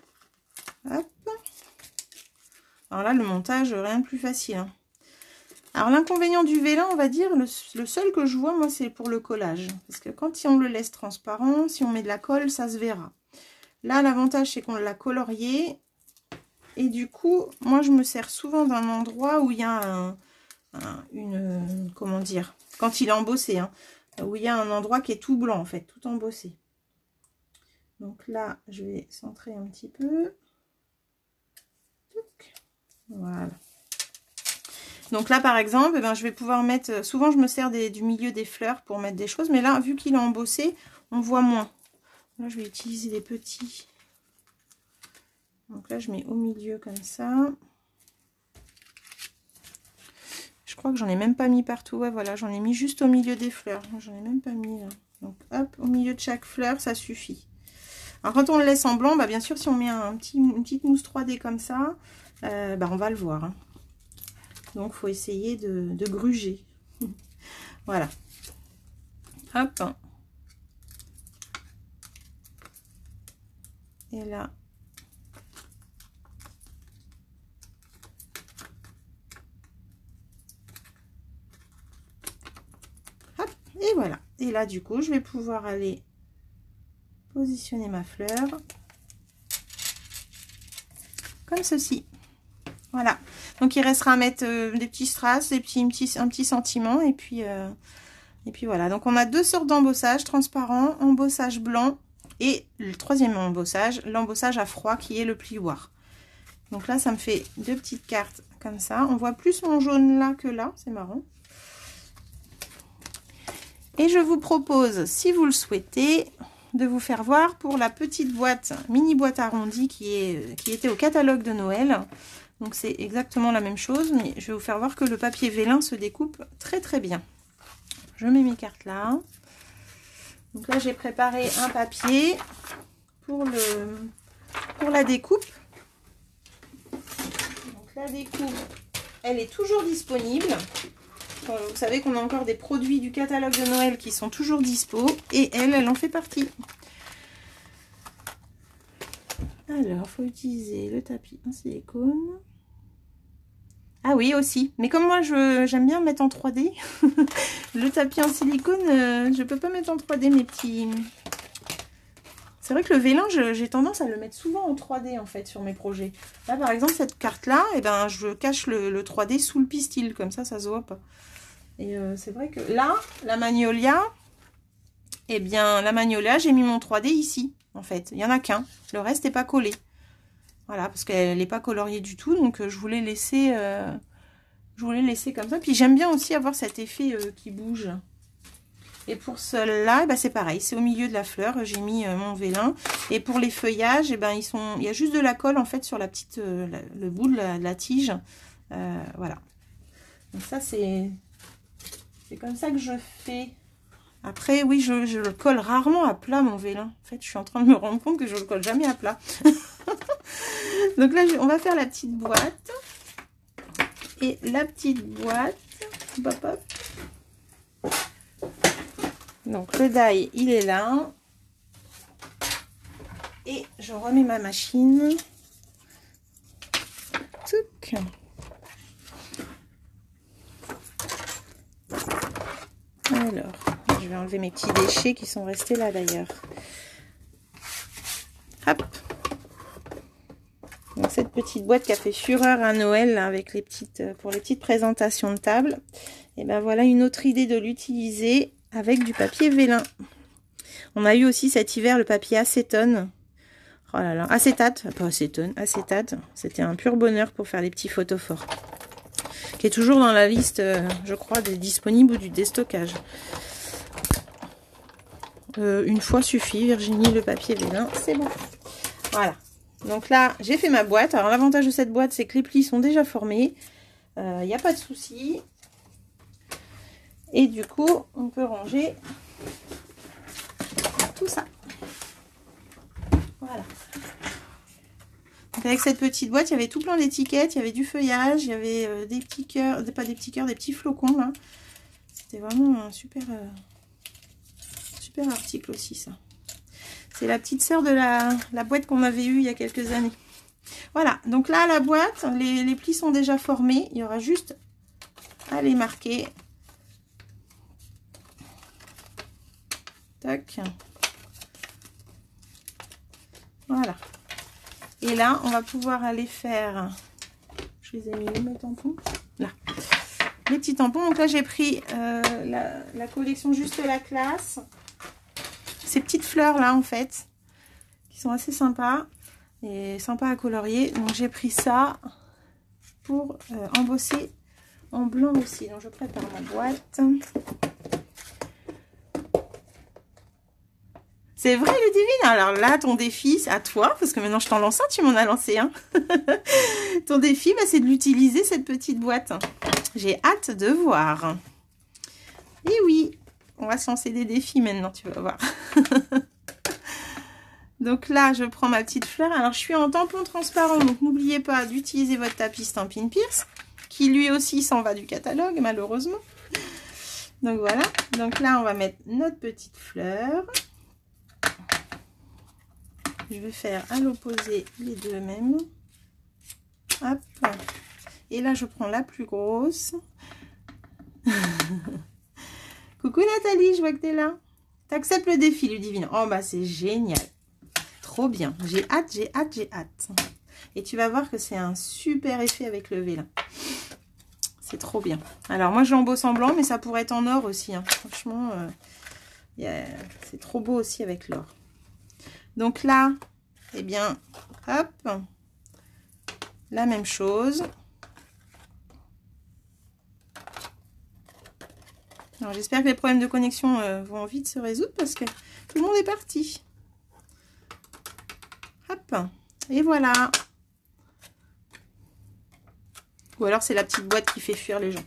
Hop. Alors là, le montage, rien de plus facile. Hein. Alors l'inconvénient du vélin, on va dire, le seul que je vois, moi, c'est pour le collage. Parce que quand si on le laisse transparent, si on met de la colle, ça se verra. Là, l'avantage, c'est qu'on l'a colorié. Et du coup, moi, je me sers souvent d'un endroit où il y a comment dire, quand il est embossé, hein, où il y a un endroit qui est tout blanc, en fait, tout embossé. Donc là, je vais centrer un petit peu. Voilà. Donc là, par exemple, eh ben, je vais pouvoir mettre... Souvent, je me sers du milieu des fleurs pour mettre des choses. Mais là, vu qu'il est embossé, on voit moins. Là, je vais utiliser des petits. Donc là, je mets au milieu comme ça. Je crois que j'en ai même pas mis partout. Ouais, voilà, j'en ai mis juste au milieu des fleurs. J'en ai même pas mis là. Donc, hop, au milieu de chaque fleur, ça suffit. Alors, quand on le laisse en blanc, bah, bien sûr, si on met une petite mousse 3D comme ça, bah, on va le voir. Hein. Donc, il faut essayer de gruger. Voilà. Hop. Et là. Hop. Et voilà. Et là, du coup, je vais pouvoir aller positionner ma fleur. Comme ceci. Voilà. Donc, il restera à mettre des petits strass, un petit sentiment. Et puis voilà. Donc, on a deux sortes d'embossage. Transparent, embossage blanc. Et le troisième embossage, l'embossage à froid qui est le plioir. Donc là, ça me fait deux petites cartes comme ça. On voit plus mon jaune là que là. C'est marrant. Et je vous propose, si vous le souhaitez, de vous faire voir pour la petite boîte, mini boîte arrondie qui était au catalogue de Noël. Donc c'est exactement la même chose, mais je vais vous faire voir que le papier vélin se découpe très très bien. Je mets mes cartes là. Donc là j'ai préparé un papier pour la découpe. Donc la découpe, elle est toujours disponible. Vous savez qu'on a encore des produits du catalogue de Noël qui sont toujours dispo. Et elle en fait partie. Alors, il faut utiliser le tapis en silicone. Ah oui, aussi. Mais comme moi, j'aime bien mettre en 3D, le tapis en silicone, je ne peux pas mettre en 3D mes petits... C'est vrai que le vélin, j'ai tendance à le mettre souvent en 3D, en fait, sur mes projets. Là, par exemple, cette carte-là, eh ben, je cache le 3D sous le pistil. Comme ça se voit pas. Et c'est vrai que là, la Magnolia, eh bien, la Magnolia, j'ai mis mon 3D ici, en fait. Il n'y en a qu'un. Le reste n'est pas collé. Voilà, parce qu'elle n'est pas coloriée du tout. Donc, je voulais laisser comme ça. Puis, j'aime bien aussi avoir cet effet qui bouge. Et pour celle-là, eh ben, c'est pareil. C'est au milieu de la fleur. J'ai mis mon vélin. Et pour les feuillages, eh ben, il y a juste de la colle, en fait, sur la petite, le bout de la tige. Voilà. Donc, ça, c'est comme ça que je fais. Après, oui, je le colle rarement à plat, mon vélin. En fait, je suis en train de me rendre compte que je le colle jamais à plat. Donc là, on va faire la petite boîte. Et la petite boîte, hop, hop. Donc, le die, il est là. Et je remets ma machine. Touc. Alors, je vais enlever mes petits déchets qui sont restés là d'ailleurs. Hop. Donc cette petite boîte qui a fait fureur à Noël là, avec les petites, pour les petites présentations de table. Et ben voilà une autre idée de l'utiliser avec du papier vélin. On a eu aussi cet hiver le papier acétone. Oh là là, acétate, pas acétone, acétate. C'était un pur bonheur pour faire les petits photophores. Qui est toujours dans la liste, je crois, des disponibles ou du déstockage. Une fois suffit, Virginie, le papier vélin, c'est bon. Voilà. Donc là, j'ai fait ma boîte. Alors l'avantage de cette boîte, c'est que les plis sont déjà formés. Il n'y a pas de souci. Et du coup, on peut ranger tout ça. Voilà. Donc avec cette petite boîte, il y avait tout plein d'étiquettes, il y avait du feuillage, il y avait des petits cœurs, pas des petits cœurs, des petits flocons là. C'était vraiment un super article aussi ça. C'est la petite sœur de la boîte qu'on avait eue il y a quelques années. Voilà, donc là la boîte, les plis sont déjà formés. Il y aura juste à les marquer. Tac. Voilà. Et là, on va pouvoir aller faire... Je les ai mis où mes tampons? Là. Les petits tampons. Donc là, j'ai pris la collection Juste la classe. Ces petites fleurs là, en fait, qui sont assez sympas et sympas à colorier. Donc j'ai pris ça pour embosser en blanc aussi. Donc je prépare ma boîte. C'est vrai, Ludivine? Alors là, ton défi, c'est à toi, parce que maintenant je t'en lance un, tu m'en as lancé un. Ton défi, bah, c'est de l'utiliser, cette petite boîte. J'ai hâte de voir. Et oui, on va se lancer des défis maintenant, tu vas voir. Donc là, je prends ma petite fleur. Alors, je suis en tampon transparent, donc n'oubliez pas d'utiliser votre tapis Stampin' Pierce, qui lui aussi s'en va du catalogue, malheureusement. Donc voilà. Donc là, on va mettre notre petite fleur. Je vais faire à l'opposé les deux mêmes. Hop. Et là, je prends la plus grosse. Coucou Nathalie, je vois que tu es là. T'acceptes le défi, Ludivine. Oh, bah c'est génial. Trop bien. J'ai hâte, j'ai hâte, j'ai hâte. Et tu vas voir que c'est un super effet avec le vélin. C'est trop bien. Alors, moi, je l'embosse en blanc, mais ça pourrait être en or aussi. Hein. Franchement, c'est trop beau aussi avec l'or. Donc là, eh bien, hop, la même chose. Alors, j'espère que les problèmes de connexion vont vite se résoudre parce que tout le monde est parti. Hop, et voilà. Ou alors, c'est la petite boîte qui fait fuir les gens.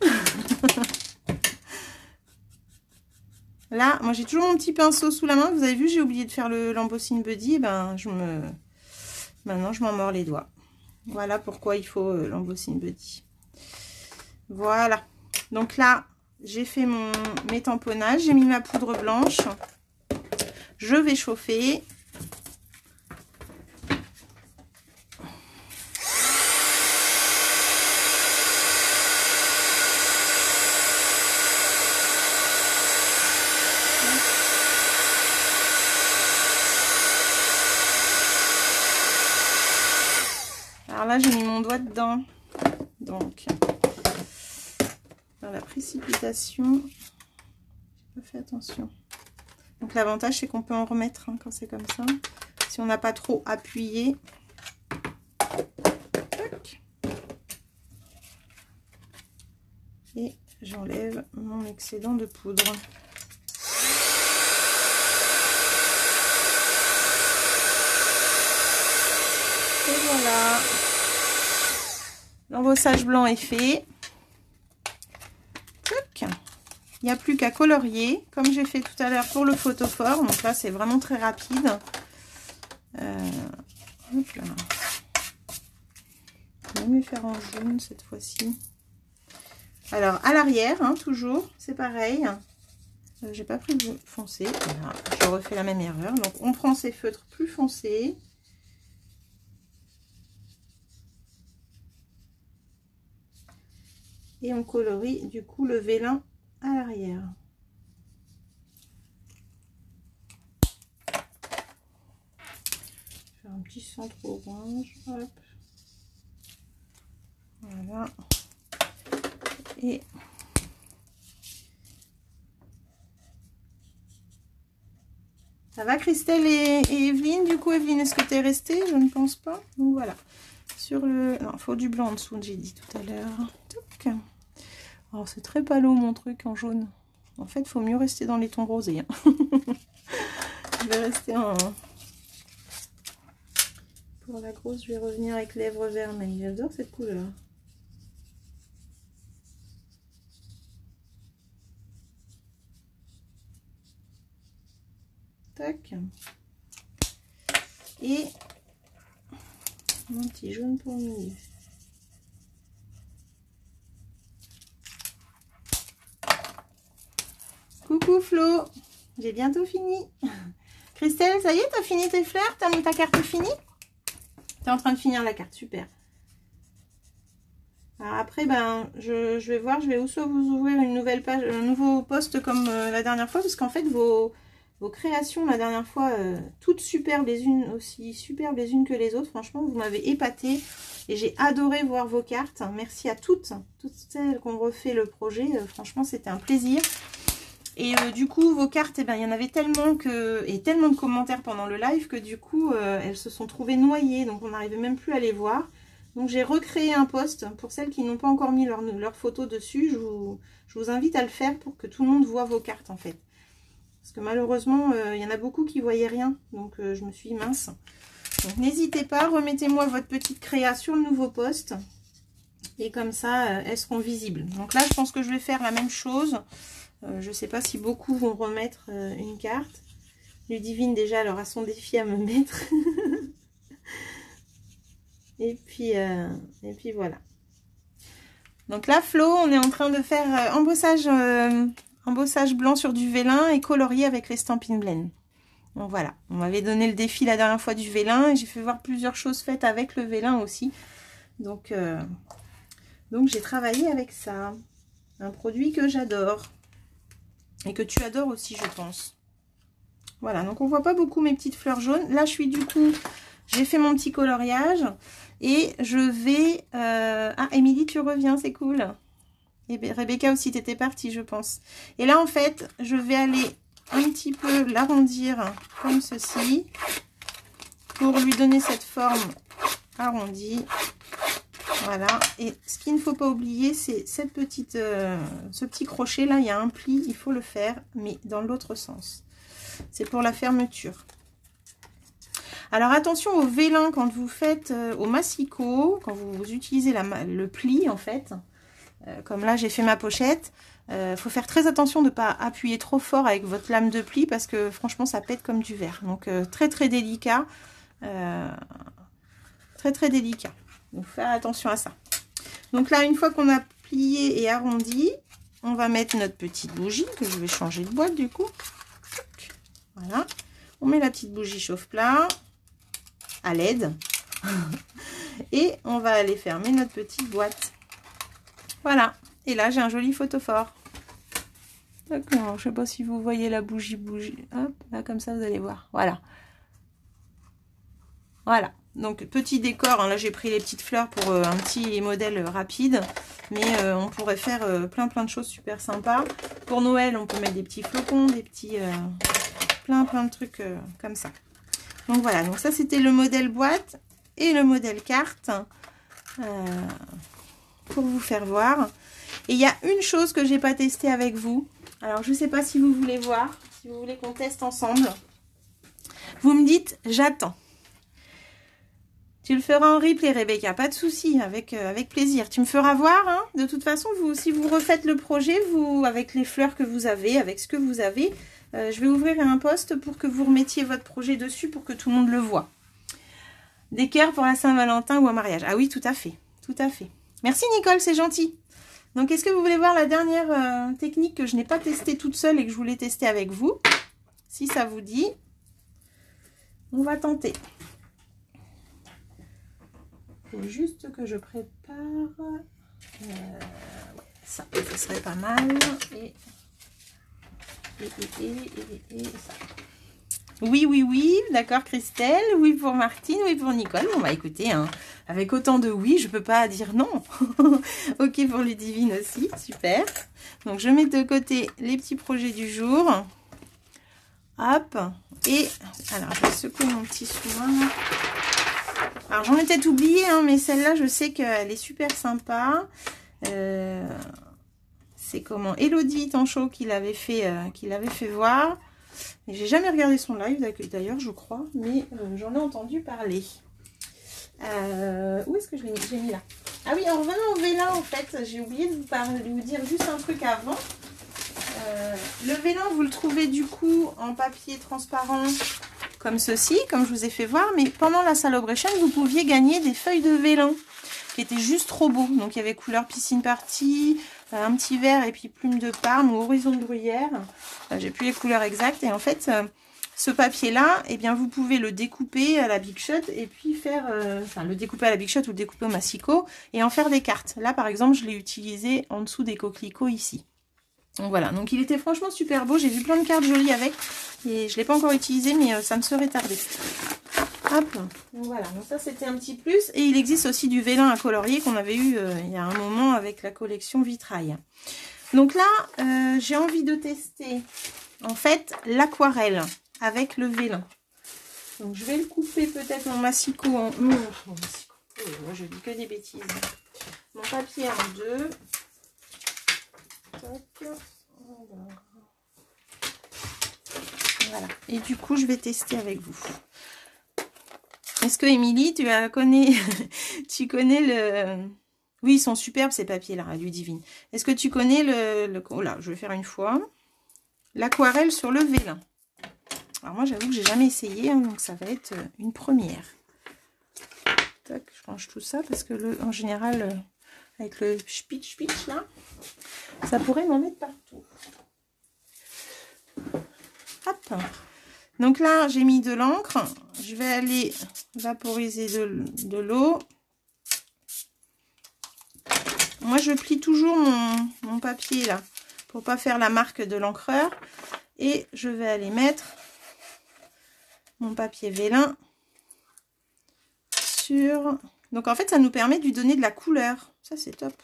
Là, moi j'ai toujours mon petit pinceau sous la main. Vous avez vu, j'ai oublié de faire l'embossing buddy. Et ben, maintenant, je m'en mords les doigts. Voilà pourquoi il faut l'embossing buddy. Voilà. Donc là, j'ai fait mes tamponnages. J'ai mis ma poudre blanche. Je vais chauffer. Alors là, j'ai mis mon doigt dedans. Donc, dans la précipitation, j'ai pas fait attention. Donc, l'avantage, c'est qu'on peut en remettre hein, quand c'est comme ça. Si on n'a pas trop appuyé. Tac. Et j'enlève mon excédent de poudre. Et voilà. L'embossage blanc est fait. Il n'y a plus qu'à colorier, comme j'ai fait tout à l'heure pour le photophore. Donc là, c'est vraiment très rapide. Hop là. Je vais même les faire en jaune cette fois-ci. Alors, à l'arrière, hein, toujours, c'est pareil. J'ai pas pris le foncé. Voilà, je refais la même erreur. Donc, on prend ces feutres plus foncés. Et on colorie du coup le vélin à l'arrière. Faire un petit centre orange. Hop. Voilà. Et ça va Christelle et Evelyne? Du coup, Evelyne, est-ce que tu es restée? Je ne pense pas. Donc voilà. Sur le... Non, il faut du blanc en dessous, j'ai dit tout à l'heure. Alors, c'est très palo mon truc en jaune. En fait, il faut mieux rester dans les tons rosés. Hein. Je vais rester en... Pour la grosse, je vais revenir avec lèvres vermeilles. J'adore cette couleur. Tac. Et mon petit jaune pour le milieu. Coucou Flo, j'ai bientôt fini. Christelle, ça y est, t'as fini tes fleurs? T'as mis ta carte finie? T'es en train de finir la carte, super. Alors après, ben, je vais voir, je vais soit vous ouvrir une nouvelle page, un nouveau post comme la dernière fois, parce qu'en fait, vos créations la dernière fois, toutes superbes les unes, aussi superbes les unes que les autres. Franchement, vous m'avez épaté et j'ai adoré voir vos cartes. Merci à toutes celles qui ont refait le projet. Franchement, c'était un plaisir. Et du coup, vos cartes, eh ben, il y en avait tellement tellement de commentaires pendant le live que du coup, elles se sont trouvées noyées. Donc, on n'arrivait même plus à les voir. Donc, j'ai recréé un post. Pour celles qui n'ont pas encore mis leur photo dessus, je vous invite à le faire pour que tout le monde voit vos cartes, en fait. Parce que malheureusement, il y en a beaucoup qui ne voyaient rien. Donc, je me suis dit, mince. Donc, n'hésitez pas, remettez-moi votre petite créa sur le nouveau post. Et comme ça, elles seront visibles. Donc là, je pense que je vais faire la même chose. Je ne sais pas si beaucoup vont remettre une carte. Ludivine, déjà, elle aura son défi à me mettre. et puis voilà. Donc là, Flo, on est en train de faire embossage blanc sur du vélin et colorier avec les Stampin' Blend. Donc voilà, on m'avait donné le défi la dernière fois du vélin et j'ai fait voir plusieurs choses faites avec le vélin aussi. Donc j'ai travaillé avec ça. Un produit que j'adore. Et que tu adores aussi, je pense. Voilà, donc on voit pas beaucoup mes petites fleurs jaunes. Là, j'ai fait mon petit coloriage. Et je vais... Ah, Émilie, tu reviens, c'est cool. Et Rebecca aussi, t'étais partie, je pense. Et là, en fait, je vais aller un petit peu l'arrondir comme ceci. Pour lui donner cette forme arrondie. Voilà. Et ce qu'il ne faut pas oublier, c'est ce petit crochet là. Il y a un pli, il faut le faire, mais dans l'autre sens. C'est pour la fermeture. Alors attention au vélin quand vous faites au massicot, quand vous utilisez le pli en fait. Comme là j'ai fait ma pochette. Faut faire très attention de ne pas appuyer trop fort avec votre lame de pli parce que franchement ça pète comme du verre. Donc très très délicat. Très très délicat. Donc faire attention à ça. Donc là une fois qu'on a plié et arrondi, on va mettre notre petite bougie que je vais changer de boîte du coup. Voilà. On met la petite bougie chauffe-plat à LED. Et on va aller fermer notre petite boîte. Voilà. Et là, j'ai un joli photophore. D'accord. Je sais pas si vous voyez la bougie. Hop, là, comme ça, vous allez voir. Voilà. Voilà. Donc, petit décor. Hein, là, j'ai pris les petites fleurs pour un petit modèle rapide. Mais on pourrait faire plein de choses super sympas. Pour Noël, on peut mettre des petits flocons, des petits... plein de trucs comme ça. Donc, voilà. Donc, ça, c'était le modèle boîte et le modèle carte. Pour vous faire voir. Et il y a une chose que j'ai pas testée avec vous. Alors, je sais pas si vous voulez voir, si vous voulez qu'on teste ensemble. Vous me dites, j'attends. Tu le feras en replay, Rebecca, pas de souci, avec plaisir. Tu me feras voir, hein. De toute façon, si vous refaites le projet, avec les fleurs que vous avez, avec ce que vous avez, je vais ouvrir un post pour que vous remettiez votre projet dessus pour que tout le monde le voit. Des cœurs pour la Saint-Valentin ou un mariage. Ah oui, tout à fait, tout à fait. Merci Nicole, c'est gentil. Donc, est-ce que vous voulez voir la dernière technique que je n'ai pas testée toute seule et que je voulais tester avec vous? Si ça vous dit, on va tenter. Il faut juste que je prépare ça. Ça serait pas mal. Et ça. Oui, d'accord Christelle, oui pour Martine, oui pour Nicole. Bon bah écoutez, hein, avec autant de oui, je peux pas dire non. Ok pour Ludivine aussi, super. Donc je mets de côté les petits projets du jour. Hop, et alors je vais secouer mon petit soin. Alors j'en ai peut-être oublié, hein, mais celle-là je sais qu'elle est super sympa. C'est comment Elodie Tanchot qui l'avait fait voir. J'ai jamais regardé son live d'ailleurs, je crois, mais j'en ai entendu parler. Où est-ce que je l'ai mis? J'ai mis là. Ah oui, en revenant au vélin, en fait, j'ai oublié de vous dire juste un truc avant. Le vélin, vous le trouvez du coup en papier transparent comme ceci, comme je vous ai fait voir. Mais pendant la Celebration, vous pouviez gagner des feuilles de vélin qui étaient juste trop beaux. Donc il y avait couleur piscine party, un petit vert et puis plume de Parme ou horizon de bruyère. J'ai plus les couleurs exactes. Et en fait, ce papier-là, eh bien, vous pouvez le découper à la Big Shot et puis faire, le découper à la Big Shot ou le découper au massicot et en faire des cartes. Là, par exemple, je l'ai utilisé en dessous des coquelicots ici. Donc voilà, donc il était franchement super beau. J'ai vu plein de cartes jolies avec et je ne l'ai pas encore utilisé, mais ça me serait tardé. Hop, donc voilà, donc ça c'était un petit plus. Et il existe aussi du vélin à colorier qu'on avait eu il y a un moment avec la collection Vitrail. Donc là, j'ai envie de tester en fait l'aquarelle avec le vélin. Donc je vais le couper peut-être mon massicot en... Non, mon massicot. Oh, moi je dis que des bêtises. Mon papier en deux. Voilà. Et du coup, je vais tester avec vous. Est-ce que Émilie, tu connais le... Oui, ils sont superbes ces papiers-là, à Ludivine. Est-ce que tu connais le... Oh là, je vais faire une fois. L'aquarelle sur le vélin. Alors moi, j'avoue que j'ai jamais essayé, hein, donc ça va être une première. Tac, je range tout ça parce que en général, avec le spitch là, ça pourrait m'en mettre partout. Hop. Donc là, j'ai mis de l'encre. Je vais aller vaporiser de l'eau. Moi, je plie toujours mon papier là pour pas faire la marque de l'encreur. Et je vais aller mettre mon papier vélin sur... Donc en fait, ça nous permet de lui donner de la couleur. Ça, c'est top.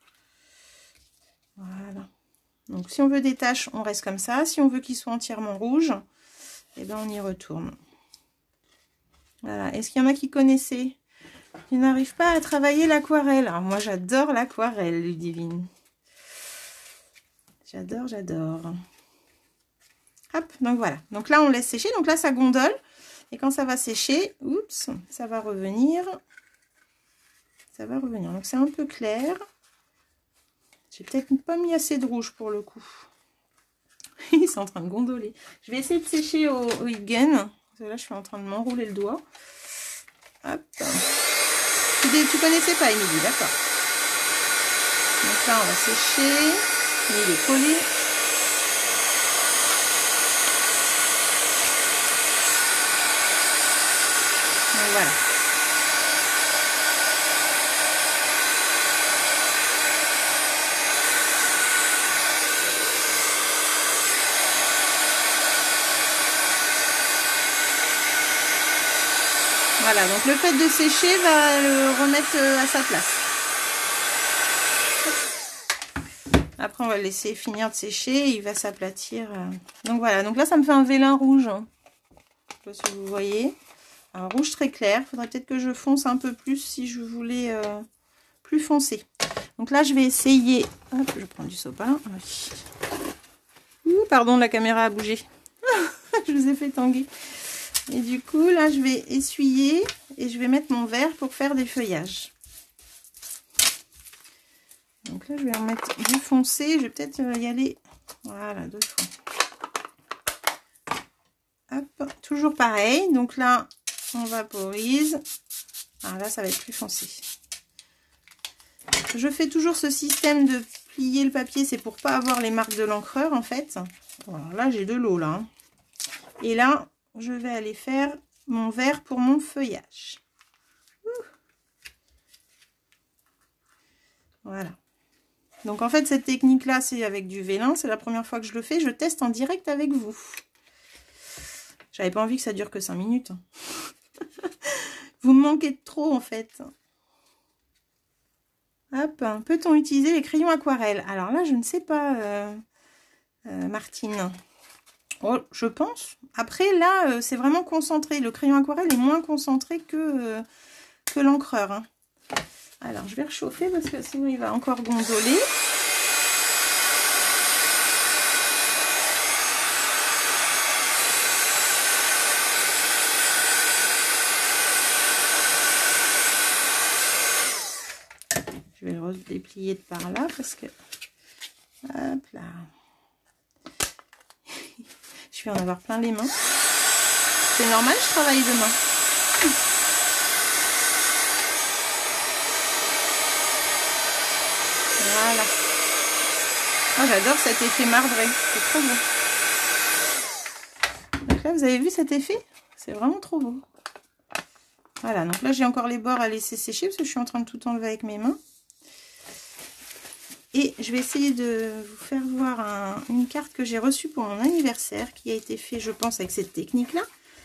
Voilà. Donc si on veut des taches, on reste comme ça. Si on veut qu'il soit entièrement rouge, eh ben on y retourne. Voilà. Est-ce qu'il y en a qui connaissaient? Qui n'arrivent pas à travailler l'aquarelle? Alors moi, j'adore l'aquarelle, Ludivine. J'adore, j'adore. Hop, donc voilà. Donc là, on laisse sécher. Donc là, ça gondole. Et quand ça va sécher, oups, ça va revenir. Ça va revenir. Donc c'est un peu clair. J'ai peut-être pas mis assez de rouge pour le coup. Ils sont en train de gondoler. Je vais essayer de sécher au heat gun. Là, je suis en train de m'enrouler le doigt. Hop. Tu connaissais pas, Émilie, d'accord. Donc là, on va sécher. Il est collé. Donc voilà. Voilà, donc le fait de sécher va le remettre à sa place. Après, on va le laisser finir de sécher et il va s'aplatir. Donc voilà, donc là, ça me fait un vélin rouge. Je ne sais pas si vous voyez. Un rouge très clair. Il faudrait peut-être que je fonce un peu plus si je voulais plus foncé. Donc là, je vais essayer. Hop, je prends du sopalin. Ouh, pardon, la caméra a bougé. Je vous ai fait tanguer. Et du coup, là, je vais essuyer et je vais mettre mon verre pour faire des feuillages. Donc là, je vais en mettre du foncé. Je vais peut-être y aller, voilà, 2 fois. Hop, toujours pareil. Donc là, on vaporise. Alors là, ça va être plus foncé. Je fais toujours ce système de plier le papier. C'est pour pas avoir les marques de l'encreur, en fait. Alors là, j'ai de l'eau, là. Hein. Et là... je vais aller faire mon verre pour mon feuillage. Voilà. Donc en fait, cette technique-là, c'est avec du vélin. C'est la première fois que je le fais. Je teste en direct avec vous. J'avais pas envie que ça dure que 5 minutes. Vous me manquez de trop, en fait. Hop. Peut-on utiliser les crayons aquarelles? Alors là, je ne sais pas, Martine. Oh, je pense. Après, là, c'est vraiment concentré. Le crayon aquarelle est moins concentré que l'encreur. Hein. Alors, je vais réchauffer parce que sinon, il va encore gondoler. Je vais le déplier de par là parce que... hop là. Je vais en avoir plein les mains. C'est normal, je travaille demain. Voilà. Oh, j'adore cet effet marbré. C'est trop beau. Donc là, là, vous avez vu cet effet? C'est vraiment trop beau. Voilà, donc là, j'ai encore les bords à laisser sécher parce que je suis en train de tout enlever avec mes mains. Et je vais essayer de vous faire voir une carte que j'ai reçue pour mon anniversaire, qui a été fait, je pense, avec cette technique-là.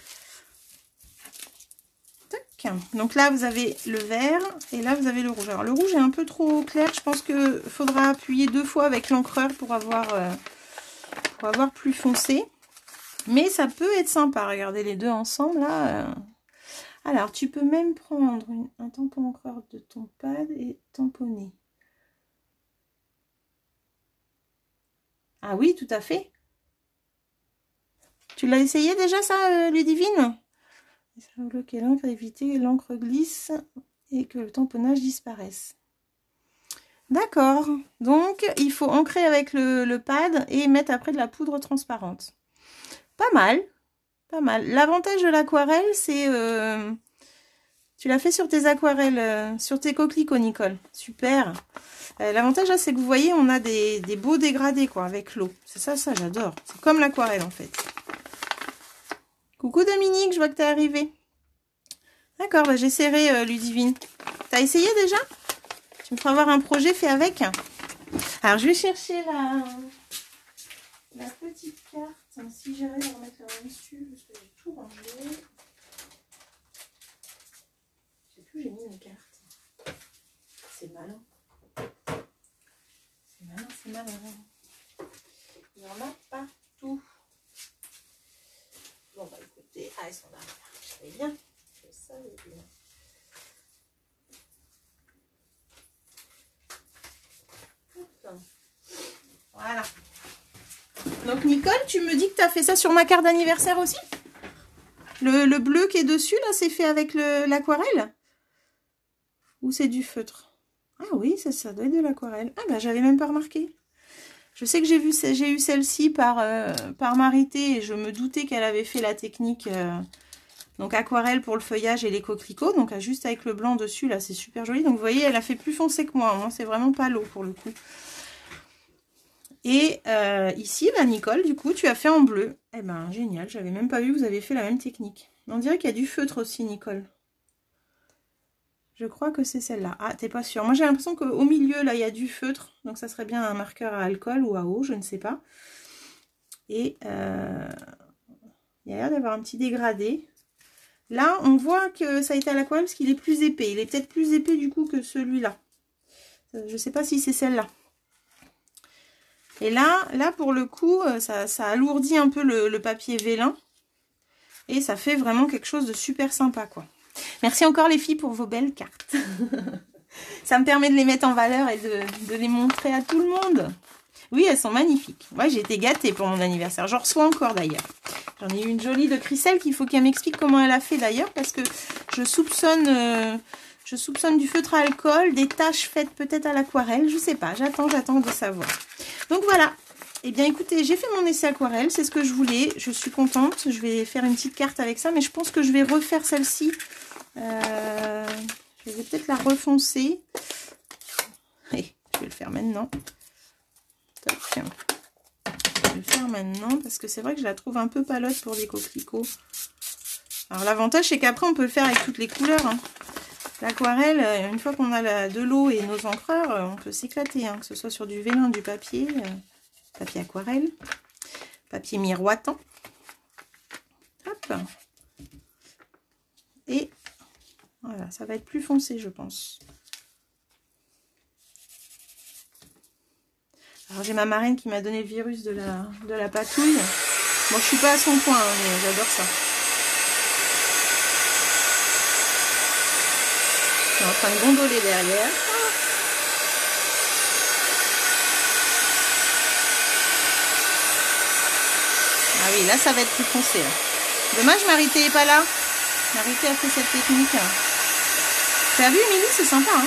Donc là, vous avez le vert et là, vous avez le rouge. Alors, le rouge est un peu trop clair. Je pense qu'il faudra appuyer 2 fois avec l'encreur pour avoir plus foncé. Mais ça peut être sympa. Regardez les deux ensemble, là. Alors, tu peux même prendre un tampon encreur de ton pad et tamponner. Ah oui, tout à fait. Tu l'as essayé déjà, ça, Ludivine? Ça va bloquer l'encre, éviter que l'encre glisse et que le tamponnage disparaisse. D'accord. Donc, il faut ancrer avec le pad et mettre après de la poudre transparente. Pas mal. Pas mal. L'avantage de l'aquarelle, c'est... tu l'as fait sur tes aquarelles, sur tes coquelicots, Nicole. Super. L'avantage, là, c'est que vous voyez, on a des beaux dégradés, quoi, avec l'eau. C'est ça, j'adore. C'est comme l'aquarelle, en fait. Coucou Dominique, je vois que t'es arrivée. D'accord, bah j'essaierai Ludivine. T'as essayé déjà? Tu me feras voir un projet fait avec. Alors je vais chercher la petite carte. Si j'arrive à remettre la main dessus, parce que j'ai tout rangé. Je sais plus où j'ai mis mes cartes. C'est malin. C'est malin, c'est malin. Il y en a partout. Bon bah écoutez, elles sont là. Je savais bien. Je savais bien. Voilà. Donc Nicole, tu me dis que tu as fait ça sur ma carte d'anniversaire aussi? Le bleu qui est dessus, là, c'est fait avec l'aquarelle? Ou c'est du feutre? Ah oui, ça doit être de l'aquarelle. Ah bah j'avais même pas remarqué. Je sais que j'ai eu celle-ci par Marité et je me doutais qu'elle avait fait la technique donc aquarelle pour le feuillage et les coquelicots. Donc juste avec le blanc dessus, là, c'est super joli. Donc vous voyez, elle a fait plus foncé que moi. Moi, c'est vraiment pas l'eau pour le coup. Et ici, bah, Nicole, du coup, tu as fait en bleu. Eh ben, génial. J'avais même pas vu que vous avez fait la même technique. On dirait qu'il y a du feutre aussi, Nicole. Je crois que c'est celle-là. Ah, t'es pas sûre. Moi, j'ai l'impression qu'au milieu, là, il y a du feutre. Donc, ça serait bien un marqueur à alcool ou à eau, je ne sais pas. Et il y a l'air d'avoir un petit dégradé. Là, on voit que ça a été à l'aquarelle parce qu'il est plus épais. Il est peut-être plus épais, du coup, que celui-là. Je ne sais pas si c'est celle-là. Et là, pour le coup, ça alourdit un peu le papier vélin. Et ça fait vraiment quelque chose de super sympa, quoi. Merci encore les filles pour vos belles cartes. Ça me permet de les mettre en valeur et de les montrer à tout le monde. Oui, elles sont magnifiques. Moi, j'ai été gâtée pour mon anniversaire. J'en reçois encore d'ailleurs. J'en ai eu une jolie de Chriselle qu'il faut qu'elle m'explique comment elle a fait d'ailleurs. Parce que je soupçonne du feutre à alcool, des taches faites peut-être à l'aquarelle. Je sais pas, j'attends de savoir. Donc voilà. Eh bien écoutez, j'ai fait mon essai aquarelle. C'est ce que je voulais. Je suis contente. Je vais faire une petite carte avec ça. Mais je pense que je vais refaire celle-ci. Je vais peut-être la refoncer. Allez, je vais le faire maintenant. Top. Je vais le faire maintenant parce que c'est vrai que je la trouve un peu palote pour des coquelicots. Alors l'avantage c'est qu'après on peut le faire avec toutes les couleurs. Hein. L'aquarelle, une fois qu'on a de l'eau et nos encreurs, on peut s'éclater. Hein, que ce soit sur du vélin, du papier, papier aquarelle, papier miroitant. Hop. Et voilà, ça va être plus foncé, je pense. Alors j'ai ma marraine qui m'a donné le virus de la patouille. Bon, je suis pas à son point, hein, mais j'adore ça. Je suis en train de gondoler derrière. Ah oui, là ça va être plus foncé. Là. Dommage, Marité est pas là. Marité a fait cette technique. T'as vu, Émilie, c'est sympa, hein.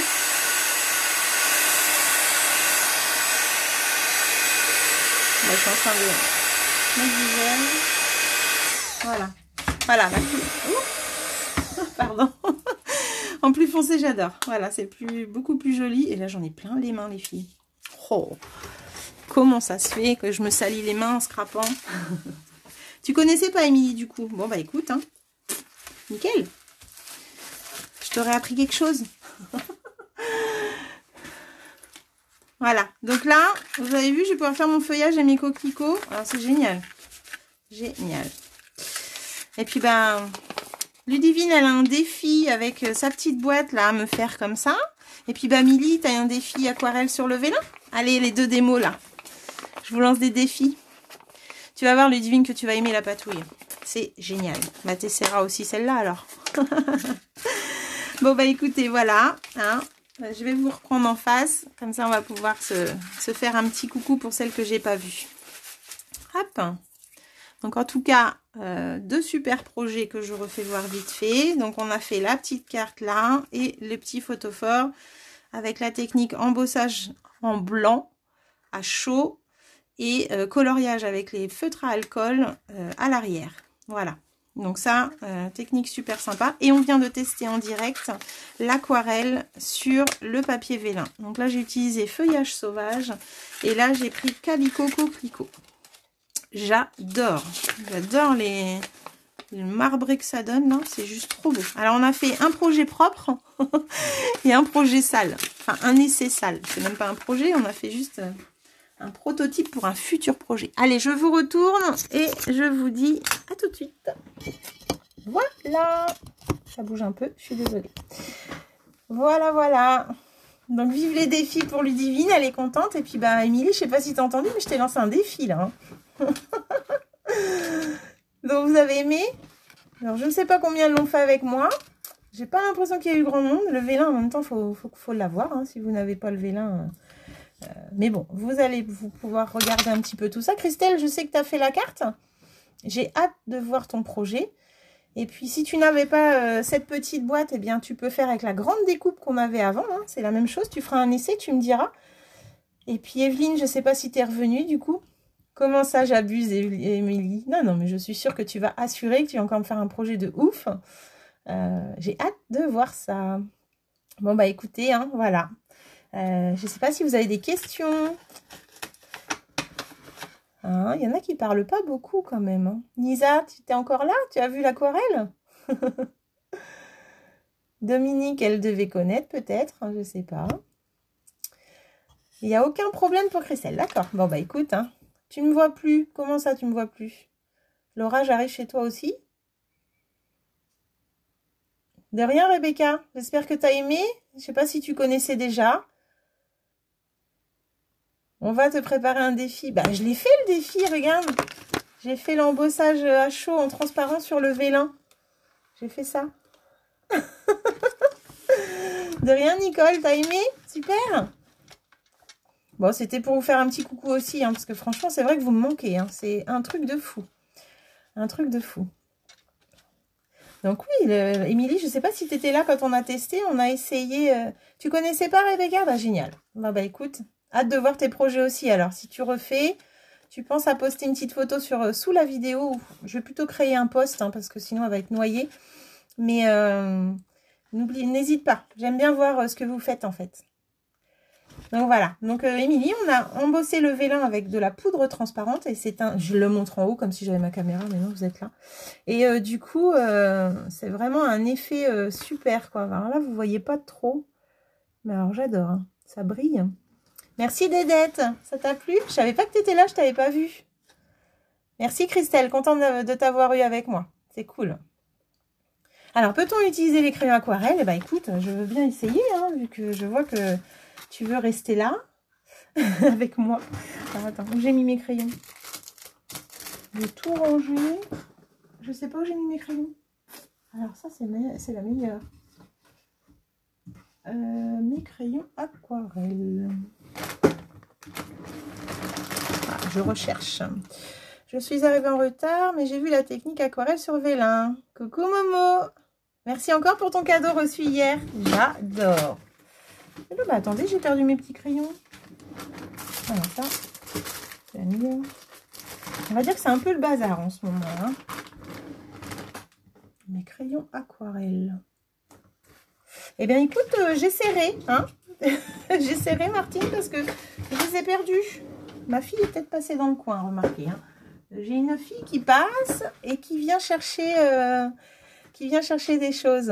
Là, je suis en train de mettre du vert. Voilà. Voilà. Pardon. En plus foncé, j'adore. Voilà, c'est beaucoup plus joli. Et là, j'en ai plein les mains, les filles. Oh, comment ça se fait que je me salis les mains en scrapant. Tu connaissais pas Émilie du coup? Bon bah écoute, hein. Nickel. Je t'aurais appris quelque chose. Voilà. Donc là, vous avez vu, je vais pouvoir faire mon feuillage à mes coquelicots. Alors c'est génial. Génial. Et puis ben, Ludivine, elle a un défi avec sa petite boîte là à me faire comme ça. Et puis bah Milly, tu as un défi aquarelle sur le vélin. Allez, les 2 démos là. Je vous lance des défis. Tu vas voir Ludivine que tu vas aimer la patouille. C'est génial. Bah t'essaieras aussi celle-là alors. Bon bah écoutez, voilà. Hein. Je vais vous reprendre en face. Comme ça on va pouvoir se faire un petit coucou pour celles que j'ai pas vues. Hop. Donc en tout cas, 2 super projets que je refais voir vite fait. Donc on a fait la petite carte là et le petit photophore avec la technique embossage en blanc à chaud et coloriage avec les feutres à alcool à l'arrière. Voilà. Donc ça, technique super sympa. Et on vient de tester en direct l'aquarelle sur le papier vélin. Donc là, j'ai utilisé feuillage sauvage et là, j'ai pris Calico Coquelicot. J'adore. J'adore les marbrés que ça donne. C'est juste trop beau. Alors, on a fait un projet propre et un projet sale. Enfin, un essai sale. C'est même pas un projet. On a fait juste un prototype pour un futur projet. Allez, je vous retourne et je vous dis à tout de suite. Voilà. Ça bouge un peu. Je suis désolée. Voilà, voilà. Donc, vive les défis pour Ludivine. Elle est contente. Et puis, bah, Émilie, je sais pas si t'as entendu, mais je t'ai lancé un défi, là. Hein. Donc vous avez aimé? Alors je ne sais pas combien l'ont fait avec moi. J'ai pas l'impression qu'il y a eu grand monde. Le vélin en même temps faut l'avoir hein, si vous n'avez pas le vélin. Mais bon, vous allez pouvoir regarder un petit peu tout ça. Christelle, je sais que tu as fait la carte. J'ai hâte de voir ton projet. Et puis si tu n'avais pas cette petite boîte, eh bien tu peux faire avec la grande découpe qu'on avait avant. Hein. C'est la même chose. Tu feras un essai, tu me diras. Et puis Evelyne, je ne sais pas si tu es revenue du coup. Comment ça, j'abuse, Émilie? Non, non, mais je suis sûre que tu vas assurer que tu vas encore me faire un projet de ouf. J'ai hâte de voir ça. Bon, bah écoutez, hein, voilà. Je ne sais pas si vous avez des questions. Hein, il y en a qui ne parlent pas beaucoup quand même. Hein. Nisa, tu es encore là? Tu as vu l'aquarelle? Dominique, elle devait connaître peut-être, hein, je ne sais pas. Il n'y a aucun problème pour Christelle, d'accord. Bon, bah écoute, hein. Tu ne me vois plus. Comment ça, tu ne me vois plus? Laura, j'arrive chez toi aussi? De rien, Rebecca. J'espère que tu as aimé. Je ne sais pas si tu connaissais déjà. On va te préparer un défi. Bah, je l'ai fait le défi, regarde. J'ai fait l'embossage à chaud en transparent sur le vélin. J'ai fait ça. De rien, Nicole. T'as aimé? Super. Bon, c'était pour vous faire un petit coucou aussi, hein, parce que franchement, c'est vrai que vous me manquez. Hein, c'est un truc de fou. Un truc de fou. Donc oui, Émilie, je ne sais pas si tu étais là quand on a testé. On a essayé... Tu connaissais pas Rebecca? Bah génial. Bah écoute, hâte de voir tes projets aussi. Alors, si tu refais, tu penses à poster une petite photo sous la vidéo. Je vais plutôt créer un post, hein, parce que sinon, elle va être noyée. Mais n'hésite pas. J'aime bien voir ce que vous faites, en fait. Donc voilà, donc Émilie, on a embossé le vélin avec de la poudre transparente et c'est un, je le montre en haut comme si j'avais ma caméra, mais non, vous êtes là. Et du coup, c'est vraiment un effet super quoi. Alors là, vous voyez pas trop, mais alors j'adore, hein. Ça brille. Merci Dédette, ça t'a plu? Je savais pas que tu étais là, je t'avais pas vu. Merci Christelle, contente de t'avoir eu avec moi, c'est cool. Alors, peut-on utiliser les crayons aquarelles? Eh ben écoute, je veux bien essayer, hein, vu que je vois que tu veux rester là avec moi. Alors, attends, où j'ai mis mes crayons? J'ai tout rangé. Je sais pas où j'ai mis mes crayons. Alors ça, c'est la meilleure. Mes crayons aquarelles. Ah, je recherche. Je suis arrivée en retard, mais j'ai vu la technique aquarelle sur vélin. Coucou Momo. Merci encore pour ton cadeau reçu hier. J'adore. Bah, attendez, j'ai perdu mes petits crayons. Voilà, ça, c'est la meilleure. On va dire que c'est un peu le bazar en ce moment. Hein. Mes crayons aquarelles. Eh bien, écoute, j'essaierai. Hein. J'essaierai, Martine, parce que je les ai perdus. Ma fille est peut-être passée dans le coin, remarquez. Hein. J'ai une fille qui passe et qui vient chercher des choses.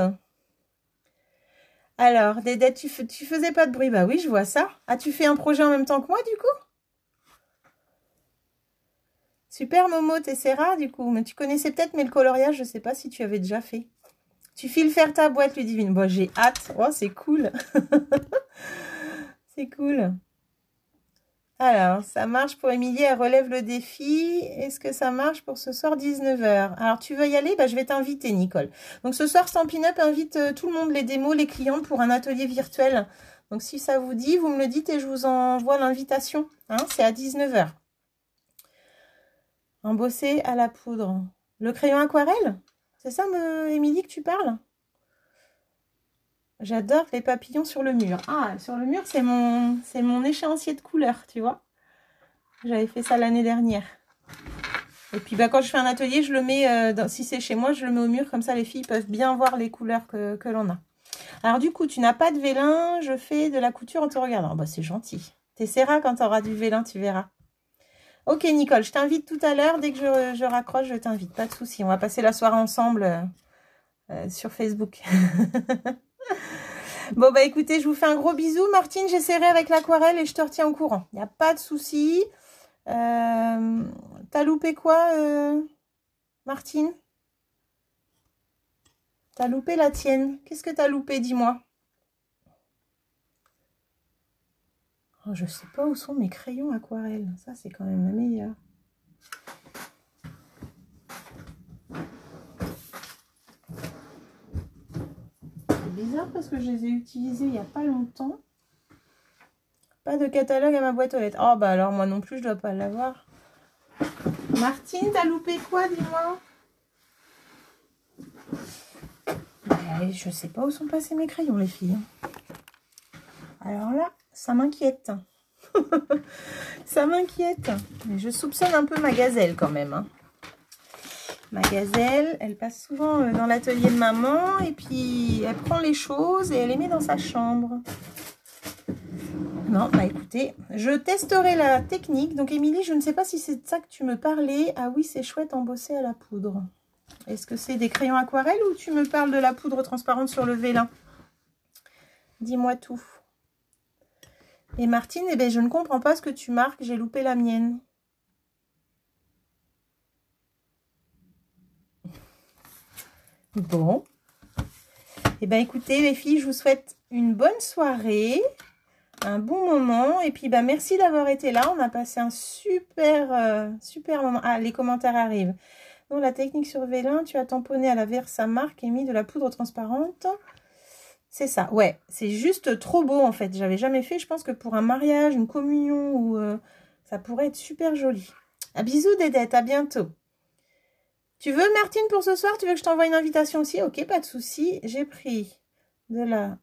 Alors, Dédette, tu faisais pas de bruit? Bah oui, je vois ça. Ah, tu fais un projet en même temps que moi, du coup? Super, Momo, t'essaieras, du coup. Mais tu connaissais peut-être, mais le coloriage, je sais pas si tu avais déjà fait. Tu files faire ta boîte, Ludivine. Bon, j'ai hâte. Oh, c'est cool. C'est cool. Alors, ça marche pour Émilie, elle relève le défi. Est-ce que ça marche pour ce soir 19 h? Alors, tu veux y aller? Bah, je vais t'inviter, Nicole. Donc, ce soir, Stampin' Up invite tout le monde, les démos, les clients, pour un atelier virtuel. Donc, si ça vous dit, vous me le dites et je vous envoie l'invitation. Hein, c'est à 19 h. Embossé à la poudre. Le crayon aquarelle? C'est ça, Émilie, que tu parles? J'adore les papillons sur le mur. Ah, sur le mur, c'est mon échéancier de couleurs, tu vois. J'avais fait ça l'année dernière. Et puis, bah, quand je fais un atelier, je le mets, si c'est chez moi, je le mets au mur. Comme ça, les filles peuvent bien voir les couleurs que l'on a. Alors, du coup, tu n'as pas de vélin. Je fais de la couture en te regardant. Oh, bah, c'est gentil. T'essaieras quand tu auras du vélin, tu verras. Ok, Nicole, je t'invite tout à l'heure. Dès que je raccroche, je t'invite. Pas de souci. On va passer la soirée ensemble sur Facebook. Bon, bah écoutez, je vous fais un gros bisou. Martine, j'essaierai avec l'aquarelle et je te retiens au courant. Il n'y a pas de souci. T'as loupé quoi, Martine? T'as loupé la tienne. Qu'est-ce que t'as loupé, dis-moi? Oh, je sais pas où sont mes crayons aquarelle. Ça, c'est quand même la meilleure. C'est bizarre parce que je les ai utilisés il n'y a pas longtemps. Pas de catalogue à ma boîte aux lettres. Oh, bah alors moi non plus, je dois pas l'avoir. Martine, t'as loupé quoi, dis-moi? Je sais pas où sont passés mes crayons, les filles. Alors là, ça m'inquiète. Ça m'inquiète. Mais je soupçonne un peu ma gazelle quand même. Hein. Ma gazelle, elle passe souvent dans l'atelier de maman. Et puis, elle prend les choses et elle les met dans sa chambre. Non, bah écoutez, je testerai la technique. Donc, Émilie, je ne sais pas si c'est de ça que tu me parlais. Ah oui, c'est chouette embossé à la poudre. Est-ce que c'est des crayons aquarelles ou tu me parles de la poudre transparente sur le vélin? Dis-moi tout. Et Martine, eh ben, je ne comprends pas ce que tu marques. J'ai loupé la mienne. Bon. Eh bien, écoutez, les filles, je vous souhaite une bonne soirée, un bon moment. Et puis, bah, merci d'avoir été là. On a passé un super, super moment. Ah, les commentaires arrivent. Donc, la technique sur vélin, tu as tamponné à la Versa marque et mis de la poudre transparente. C'est ça, ouais. C'est juste trop beau, en fait. J'avais jamais fait. Je pense que pour un mariage, une communion, ou ça pourrait être super joli. À bisous, Dédette. À bientôt. Tu veux, Martine, pour ce soir? Tu veux que je t'envoie une invitation aussi? Ok, pas de souci. J'ai pris de la...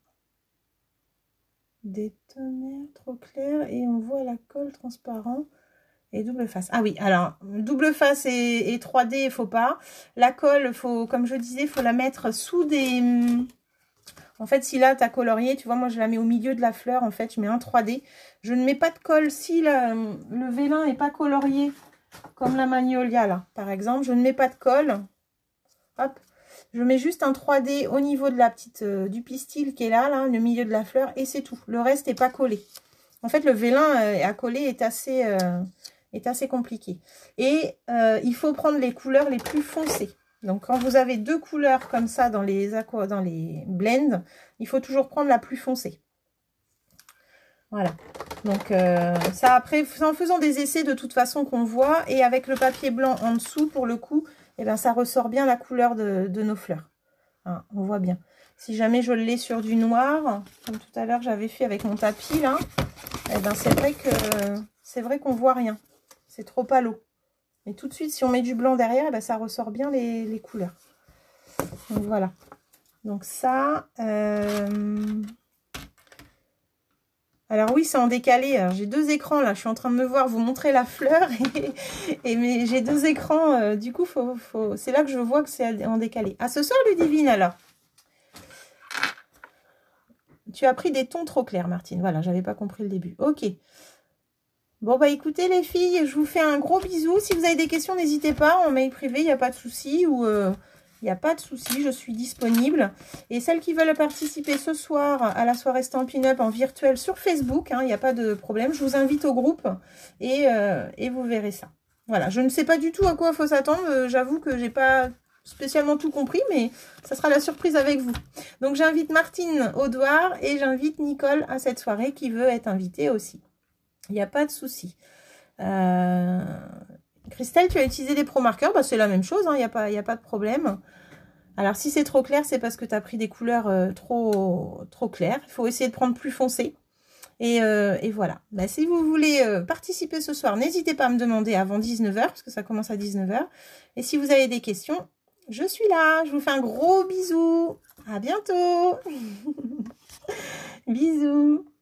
des tonnerres trop clairs et on voit la colle transparent et double face. Ah oui, alors, double face et 3D, il faut pas. La colle, faut, comme je disais, il faut la mettre sous des... En fait, si là, tu as colorié, tu vois, moi, je la mets au milieu de la fleur. En fait, je mets un 3D. Je ne mets pas de colle si le vélin n'est pas colorié. Comme la magnolia, là, par exemple. Je ne mets pas de colle. Hop. Je mets juste un 3D au niveau de la petite, du pistil qui est là, le milieu de la fleur. Et c'est tout. Le reste n'est pas collé. En fait, le vélin à coller est assez compliqué. Et il faut prendre les couleurs les plus foncées. Donc, quand vous avez deux couleurs comme ça dans les blends, il faut toujours prendre la plus foncée. Voilà. Donc, ça après, en faisant des essais de toute façon qu'on voit, et avec le papier blanc en dessous, pour le coup, eh ben, ça ressort bien la couleur de nos fleurs. Hein, on voit bien. Si jamais je l'ai sur du noir, comme tout à l'heure j'avais fait avec mon tapis, là, eh ben, c'est vrai qu'on voit rien. C'est trop pâle. Mais tout de suite, si on met du blanc derrière, eh ben, ça ressort bien les couleurs. Donc, voilà. Donc, ça... Alors oui, c'est en décalé. J'ai deux écrans là. Je suis en train de me voir vous montrer la fleur mais j'ai deux écrans. Du coup, c'est là que je vois que c'est en décalé. À ce soir, Ludivine, alors. Tu as pris des tons trop clairs, Martine. Voilà, j'avais pas compris le début. Ok. Bon, bah écoutez les filles, je vous fais un gros bisou. Si vous avez des questions, n'hésitez pas. En mail privé, il n'y a pas de souci. Ou il n'y a pas de souci, je suis disponible. Et celles qui veulent participer ce soir à la soirée Stampin' Up en virtuel sur Facebook, il n'y a pas de problème. Je vous invite au groupe et vous verrez ça. Voilà, je ne sais pas du tout à quoi il faut s'attendre. J'avoue que j'ai pas spécialement tout compris, mais ça sera la surprise avec vous. Donc j'invite Martine Audouard et j'invite Nicole à cette soirée qui veut être invitée aussi. Il n'y a pas de souci. Christelle, tu as utilisé des pro-marqueurs. Bah, c'est la même chose, il n'y a pas de problème. Alors, si c'est trop clair, c'est parce que tu as pris des couleurs trop claires. Il faut essayer de prendre plus foncé. Et voilà. Bah, si vous voulez participer ce soir, n'hésitez pas à me demander avant 19h, parce que ça commence à 19h. Et si vous avez des questions, je suis là. Je vous fais un gros bisou. À bientôt. Bisous.